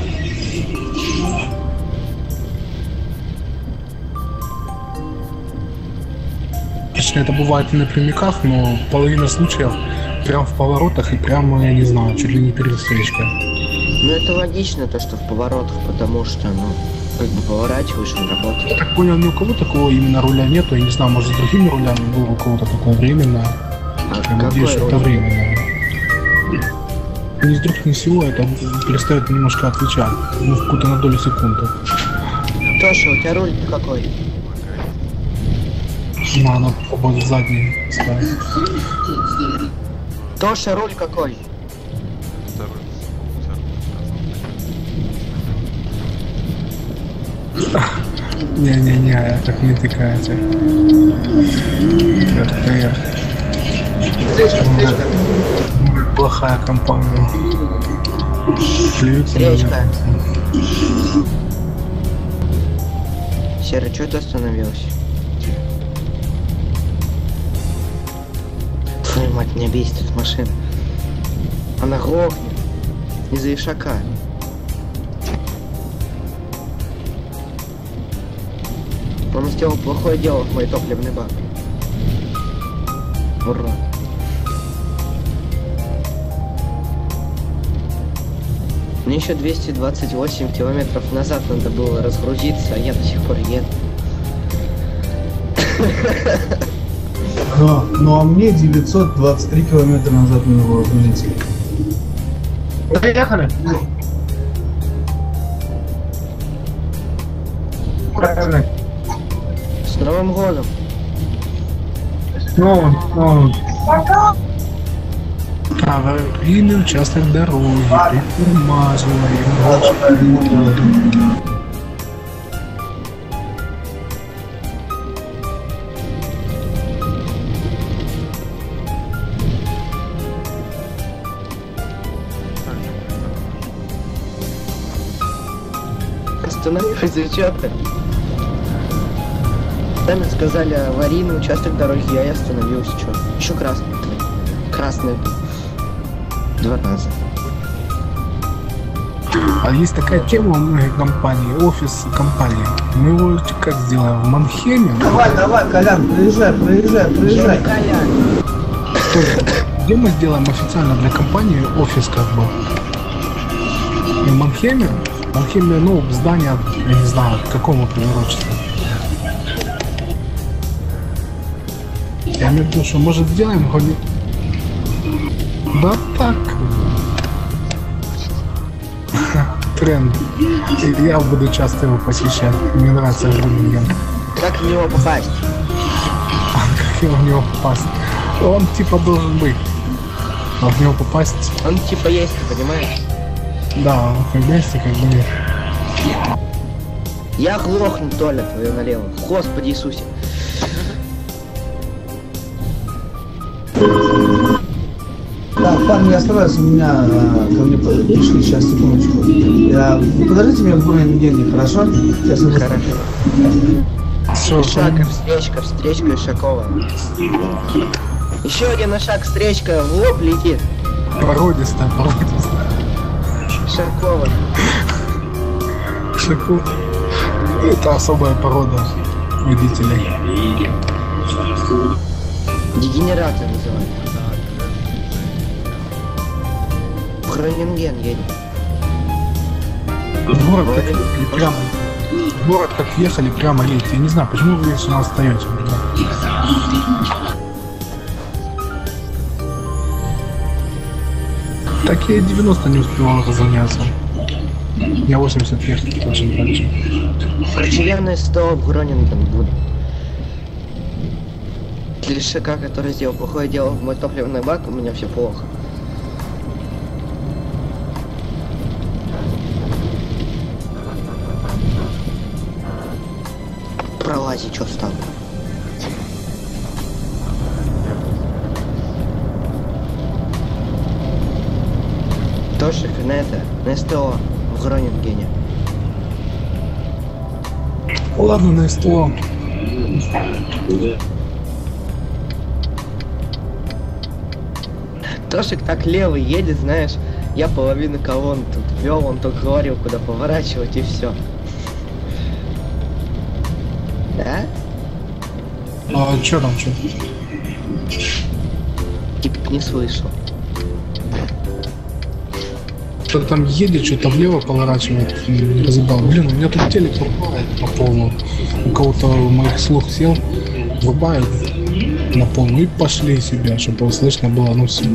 Точнее, это бывает и на прямиках, но половина случаев прям в поворотах и прямо, я не знаю, чуть ли не перед встречкой. Ну это логично, то что в поворотах, потому что, ну, как бы поворачиваешь, он работает. Я так понял, ни у кого такого именно руля нету, я не знаю, может с другими рулями было у кого-то такое временное. А Я надеюсь, что это руль? временное. Ни с друг ни с сего это перестает немножко отвечать, ну, в какую-то на долю секунды. Тоша, у тебя руль какой? Надо попробовать задний ставить. Тоша, руль какой? Не-не-не, так не тыкайте. эр тэ эр. Плохая компания. Плюются на Речка. меня. Серый, что ты остановился? Твою мать, меня бесит эта машина. Она глохнет. Из-за ишака. Он сделал плохое дело в мой топливный бак. Ура. Мне еще двести двадцать восемь километров назад надо было разгрузиться, а я до сих пор еду. Но, ну а мне девятьсот двадцать три километра назад надо было разгрузиться. Поехали. Правильно. С Новым годом! Ну, ну. Аварийный участок дороги, притормаживаем. остановился, чё ты? Сами сказали аварийный участок дороги, я и остановился, чё? Еще красный. Красный. Два раза. А есть такая тема у многих компаний, офис компании. Мы его как сделаем? В Манхеме? Давай, давай, Колян, приезжай, приезжай, приезжай. Что, где мы сделаем официально для компании офис как бы? В Манхеме? В Манхеме, ну, здание, я не знаю, к какому приурочено. Я имею в виду, что может сделаем хоть... Да так. Тренд. И я буду часто его посещать. Мне нравится Гронинген. Как в него попасть? Как его в него попасть? Он типа должен быть. А в него попасть... Он типа есть, ты понимаешь? Да, он как есть и как бы нет. Я глохну, Толя, твою налево. Господи Иисусе. Так, парни, я стараюсь, у меня а, ко мне пришли, сейчас, секундочку. Я, подождите меня в Гронинген, хорошо? Сейчас я Хорошо. Шаг, встречка, встречка Ишакова. Еще один шаг, встречка, в лоб летит. Породистая, породистая. Ишакова. Ишакова. Это особая порода водителей. Дегенераты называют. Гронинген едет. В город как ехали, прямо. В город как ехали, прямо едете. Я не знаю, почему вы вечно остаете. Так я девяносто не успевал разгоняться. Я восемьдесят ехать очень дальше. Я на сто в Гронинген буду. Клишака, который сделал плохое дело в мой топливный бак, у меня все плохо. Пролази, что стало? Тошик на это, на СТО в Гронингене. Ладно, на СТО. Тошик так левый едет, знаешь, я половину колонны тут вел, он только говорил, куда поворачивать, и все. Да? А чё там, чё? Типа не слышал. Кто-то там едет, что-то влево поворачивает, не разъебал. Блин, у меня тут телек врубает на полную. У кого-то моих слух сел, врубает на полную и пошли себя, чтобы слышно было, ну все.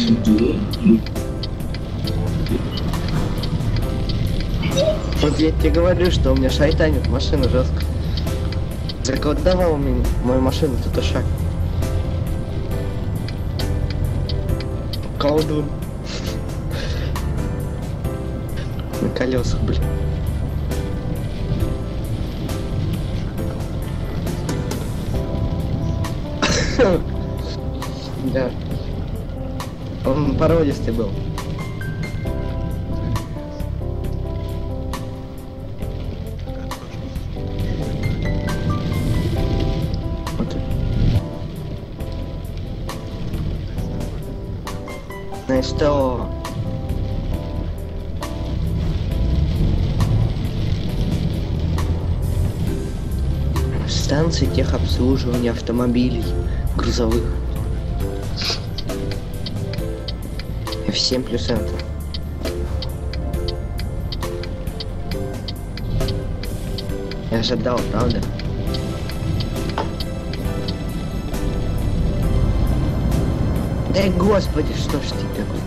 Вот я тебе говорю, что у меня шайтанит машина жестко. Заколдовал мне мою машину, тут шаг. Колдун. На колесах, блин. Да. Он породистый был. Вот. На СТО. Станции техобслуживания автомобилей грузовых. эф семь плюс Enter. Я же отдал, правда? Да и господи, что ж ты такой?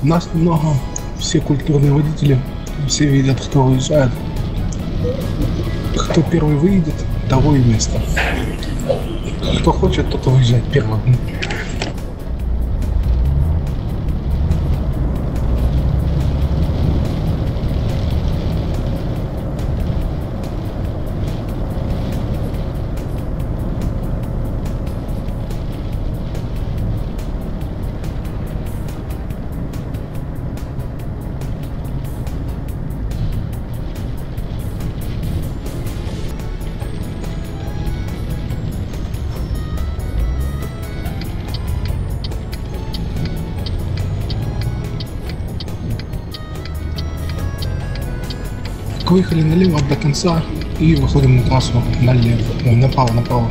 Нас немного, все культурные водители, все видят, кто выезжает. Кто первый выйдет, того и место. Кто хочет, тот выезжает первым. Выехали налево до конца и выходим на трассу налево, направо, направо.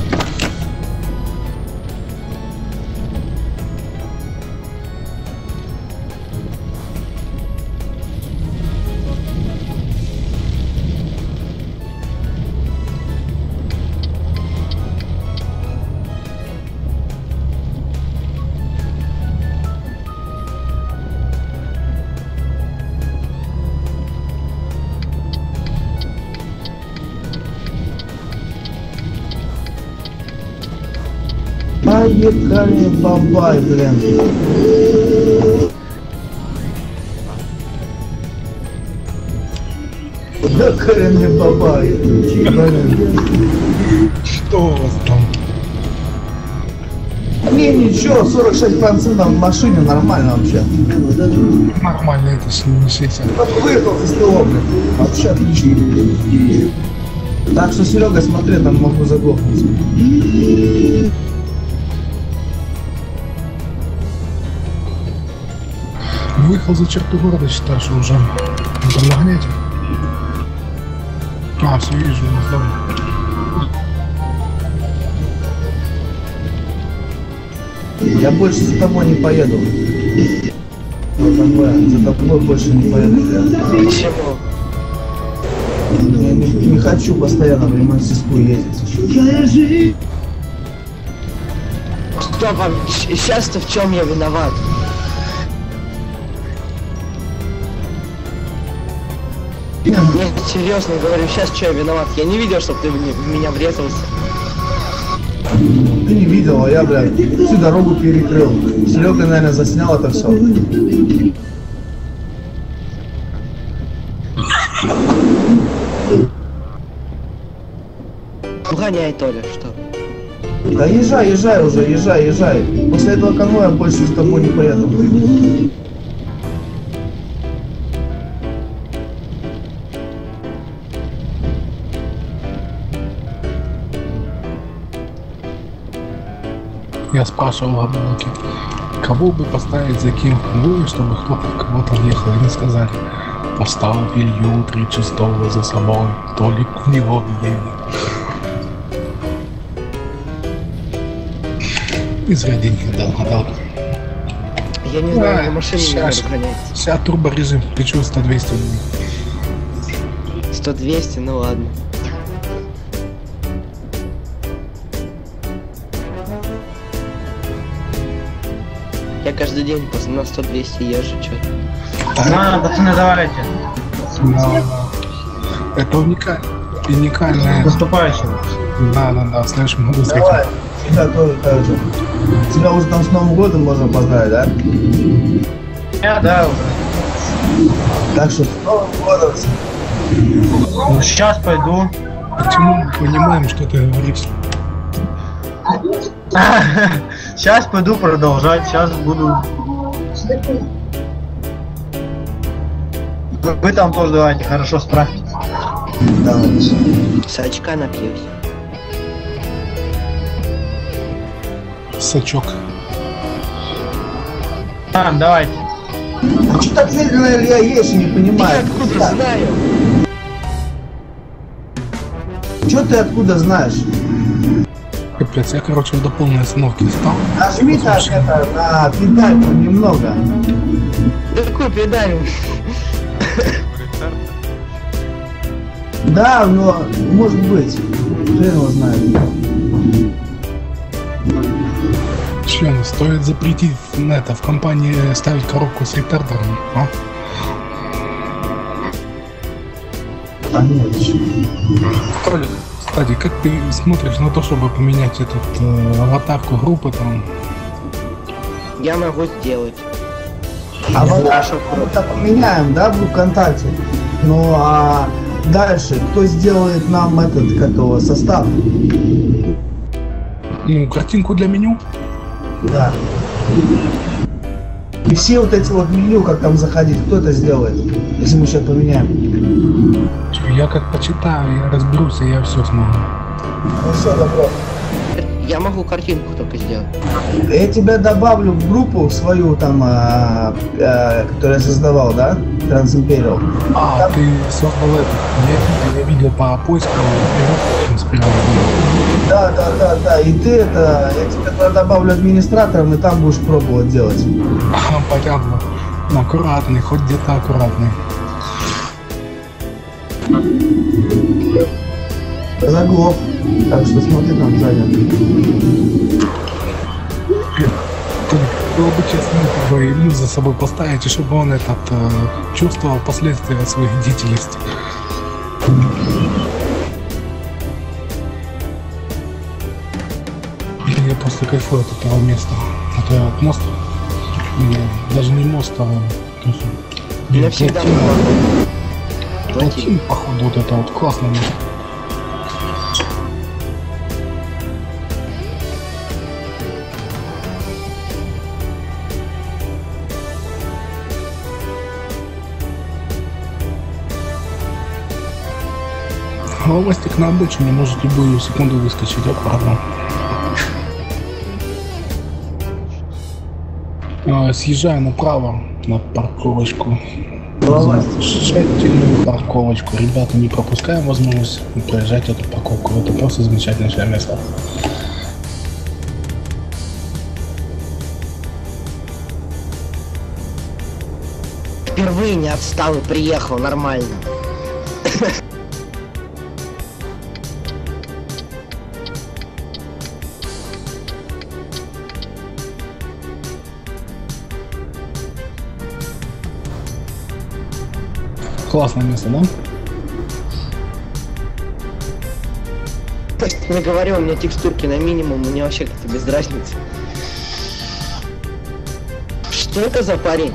Поехали, бабай, блин. Поехали, бабай. Что у вас там? Не, ничего, сорок шесть процентов в машине нормально вообще. Нормально, это ж не шестьдесят. Выехал за СТО, блин. Вообще отлично. Так что, Серега, смотри, там могу заглохнуть. Выехал за черту города, считаю, что уже там нагоняйте. А, все вижу, не знаю. Я больше за тобой не поеду. За тобой больше не поеду. Почему? Я не, не хочу постоянно в ремонтистку ездить. Что вам? Сейчас-то в чем я виноват? Нет, серьезно говорю, сейчас что я виноват? Я не видел, чтобы ты в меня врезался. Ты не видел, а я, блядь, всю дорогу перекрыл. Серега, наверное, заснял это все. Угоняй, Толя, что? Да езжай, езжай уже, езжай, езжай. После этого конвоя больше с тобой не поеду. Я спрашивал в облаке, кого бы поставить за кем в конвой, чтобы кто-то кого-то ехал. Они сказали, поставил Илью тридцать шестого за собой, Толик у него едет. И зря деньги дал, отдал. Я не знаю, на машине не надо гонять. Сейчас турборежим, включу сто двести. сто двести, ну ладно. Я каждый день после на сто двести езжу, что-то. На, пацаны, давайте. Да, это уникально. Уникальное. Наступающего. Да, да, да, в следующем году Давай, тебя тоже так же. Тебя уже там с Новым годом можно поздравить, да? Я, да, уже. Так что с Новым годом. Ну, сейчас пойду. Почему мы понимаем, что ты говоришь? Сейчас пойду продолжать, сейчас буду. Вы там тоже давайте, хорошо справьтесь. Давай. С очка напьюсь. Сачок. А, давайте. А что так медленно, Илья, едешь, не понимаю? Я откуда знаю? Что ты откуда знаешь? Капец, я, короче, до полной остановки стал. Нажми так это, на педаль немного. Какую педаль? Да, но может быть. Хрен его знает. Смышленый, стоит запретить на это в компании ставить коробку с ретардером, а? Конечно. Толик, кстати, как ты смотришь на то, чтобы поменять эту э, аватарку группы там? Я могу сделать. А вот это поменяем, да, в ВКонтакте. Ну а дальше кто сделает нам этот, как его, состав? Ну, картинку для меню? Да. И все вот эти вот меню, как там заходить, кто это сделает, если мы сейчас поменяем? Я как почитаю, я разберусь, и я все смогу. Ну все, добро. Я могу картинку только сделать. Я тебя добавлю в группу свою там, а, а, которую я создавал, да? Трансимпериал. А, там... ты создал это. Я, я видел по поиску, инспирировал. Да, да, да, да. И ты это, я тебя туда добавлю администратором, и там будешь пробовать делать. Ага, понятно. Аккуратный, хоть где-то аккуратный. Заглох. Так что смотри там сзади. Было бы честно, как бы ему за собой поставить, и чтобы он этот э, чувствовал последствия своей деятельности. Я просто кайфую от этого места. Это вот мост. Не, даже не мост, а Я всегда плотин, походу, вот это вот классное место. Ловастик на обочине может любую секунду выскочить, аккуратно. А, съезжаю направо на парковочку. Замечательную парковочку. Ребята, не пропускаем возможность проезжать эту парковку. Это просто замечательное место. Впервые не отстал и приехал нормально. Классное место, да? Я говорю, у меня текстурки на минимум, мне вообще как-то без разницы. Что это за парень?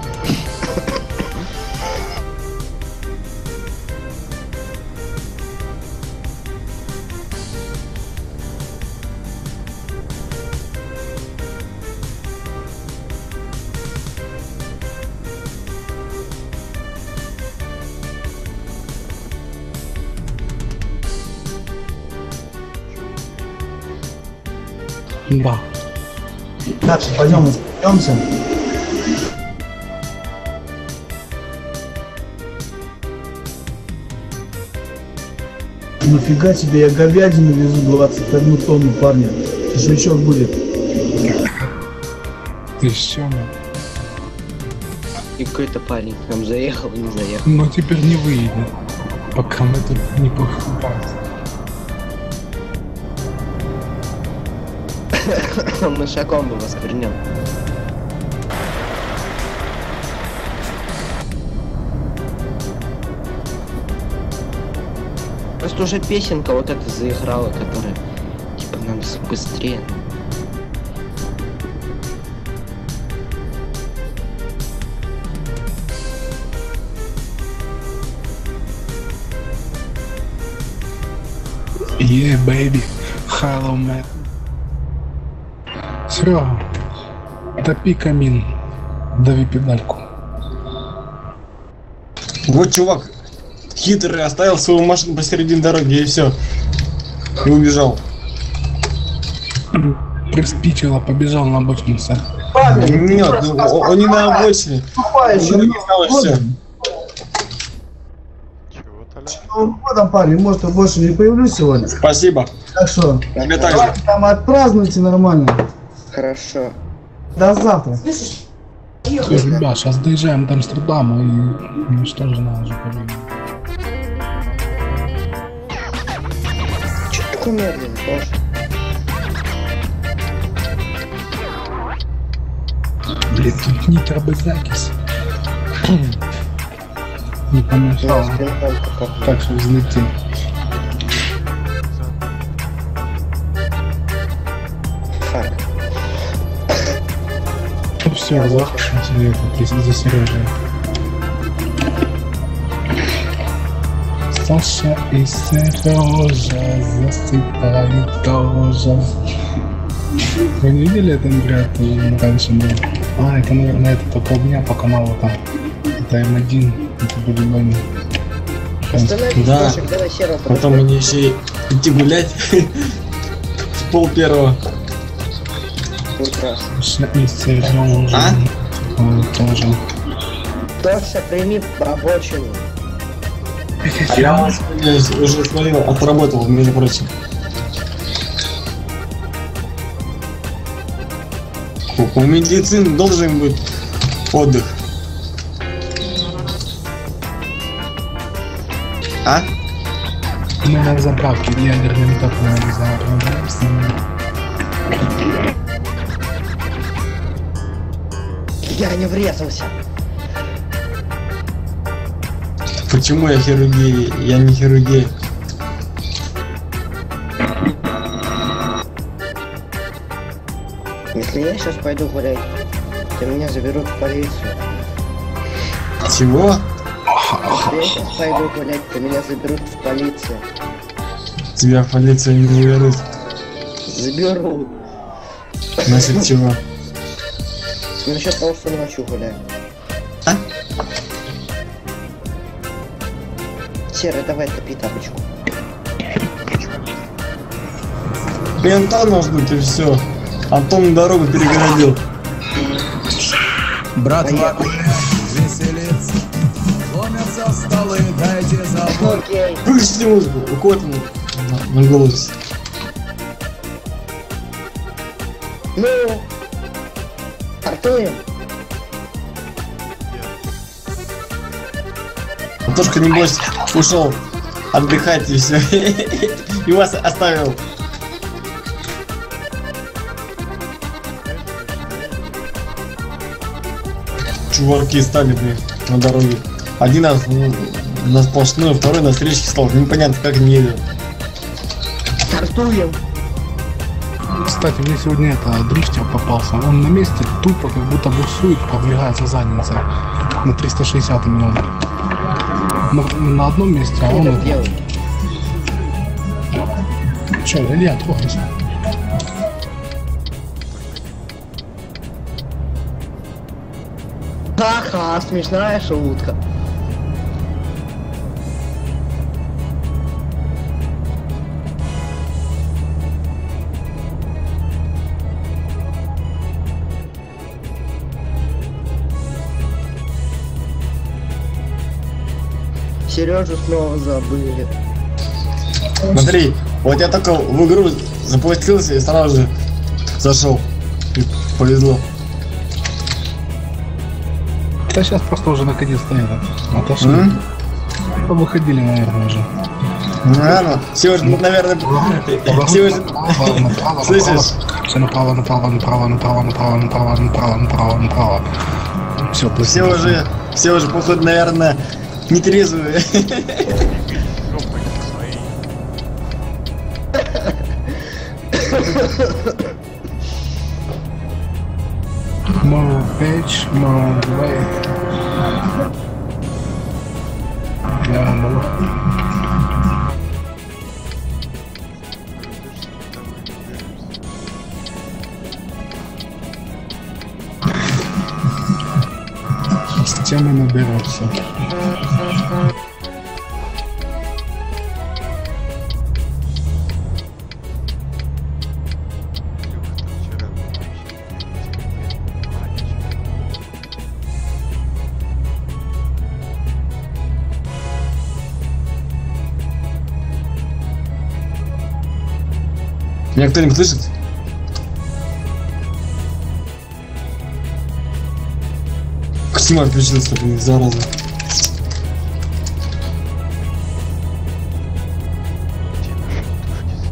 Да. Дальше пойдем, пойдемся. Нифига себе, я говядину везу двадцать одну тонну, парня. Шашлычок будет. Ты что? И какой-то парень к нам заехал и не заехал. Но теперь не выйдет, пока мы тут не покупаемся. Мышаком бы вас вернем. Просто уже песенка вот эта заиграла, которая типа надо быстрее. Yeah, baby. Hello, man. Серега, топи камин, дави педальку. Вот чувак хитрый оставил свою машину посередине дороги и все. И убежал. Приспичило, побежал на обочину, сэр. Нет, он не на обочине. Он не знал все. Вот, парень, может, я больше не появлюсь сегодня. Спасибо. Так что, тебе так же. Там отпразднуйте нормально. Хорошо. До завтра. Ребят, сейчас доезжаем до Амстердама и уничтожена уже по времени. Чё такое медленно, боже? Перетупните робозакис. Не помешало. Так что взлети. Ну все, захочем тебе это за Сережей. Саша и Сережа засыпали тоже. Вы не видели это игру раньше было? А, это, наверное, это только у меня по каналу там. Это эм один, это Babylon. Да, потом мне еще идти гулять в пол первого. Саша и Сережа А? тоже. Тоша, прими рабочую. А я вас уже смотрел, отработал, между прочим. У медицины должен быть отдых. А? Мы на заправке ядерным топливом заправляемся. Я не врезался. Почему я хирургия? Я не хирургия. Если я сейчас пойду гулять, то меня заберут в полицию. Чего? Если я сейчас пойду гулять, то меня заберут в полицию. Тебя в полицию не заберут. Заберут. Насчет чего? Насчет того, что ночью гуляю. А? Серый, давай топи тапочку. Мента нужно, ты все. Антон дорогу перегородил. Братва, веселец, ломятся столы, дайте забор. Выключите музыку, у кого-то на, на голос. Ну, стартуем. Антошка, небось, ушел отдыхать и все. И вас оставил. Чуваки стали, блин, на дороге. Один на, на сплошную, второй на встречке стал. Непонятно, как они едут. Стартуем. Кстати, мне сегодня это дрифтер попался. Он на месте тупо как будто буксует, подвигается задница. На триста шестьдесят минут. На, на одном месте, а он... Это... Че, Илья, трогайся. Ха-ха, смешная шутка. Сережу снова забыли. Смотри, вот я только в игру запустился и сразу же зашел. И повезло. Да сейчас просто уже наконец-то это отошли. Mm-hmm. Выходили, наверное, уже. Наверное. Все уже, наверное, все уже... Слышишь? Все направо, направо, направо, направо, направо, направо, направо, направо, направо. Все, все уже, все уже, походу, наверное, нетрезвые. More bitch, more way. Я могу. Система наберется. Меня кто-нибудь слышит? Ксима отключился, блин, зараза.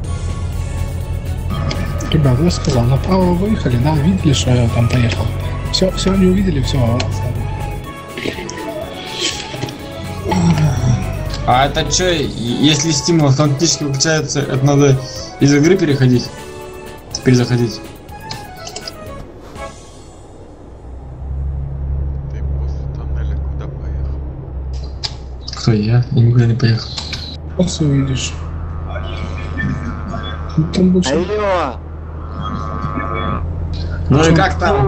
Ребята, я сказал, направо выехали, да, видели, что я там поехал? Все, все они увидели, все. А это что, если стимул автоматически выключается, это надо из игры переходить? Перезаходить? Ты после тоннеля куда поехал? Кто я? Я никуда не поехал. Сейчас увидишь. Там больше... Алло! Ну и как там?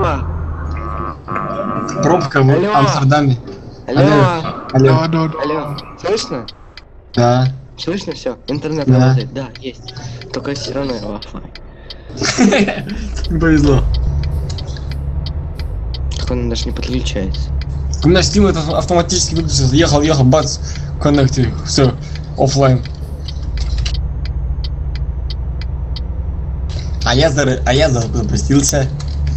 Пробка в Алло. Амстердаме. Алло! Алло. Да, да, Алло! Слышно? Да. Слышно все? Интернет Да. работает? Да, есть. Только все равно Wi-Fi. Повезло. Так он даже не подключается. У меня Steam это автоматически выключился. Ехал, ехал, бац, коннекте, все, оффлайн. А я за, а я запустился.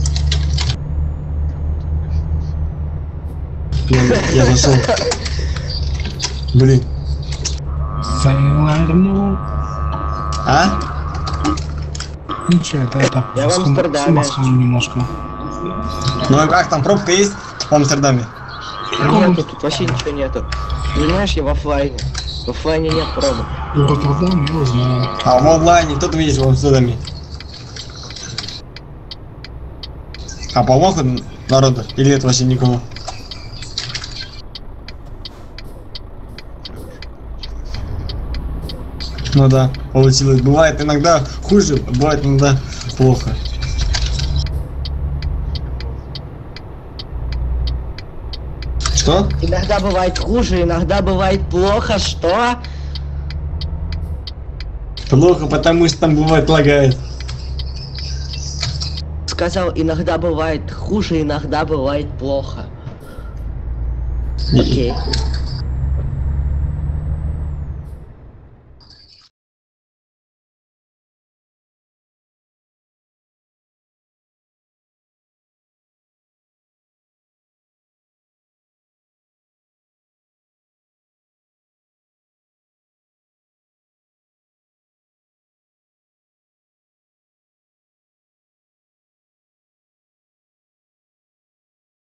Я, я зашел. Блин. Завернул. А? Ничего, это это. Я в с- Амстердаме. с ума схожу немножко. Ну а как там, пробка есть в Амстердаме? Нету, тут вообще ничего нету. Понимаешь, я в оффлайне. В оффлайне нет пробок. Роттердам, я знаю. А в онлайне кто ты видишь в Амстердаме? А полноха народа? Или нет вообще никого? Ну да, получилось. Бывает иногда хуже, бывает иногда плохо. Что? Иногда бывает хуже, иногда бывает плохо, что? Плохо, потому что там бывает лагает. Сказал, иногда бывает хуже, иногда бывает плохо. И- Окей.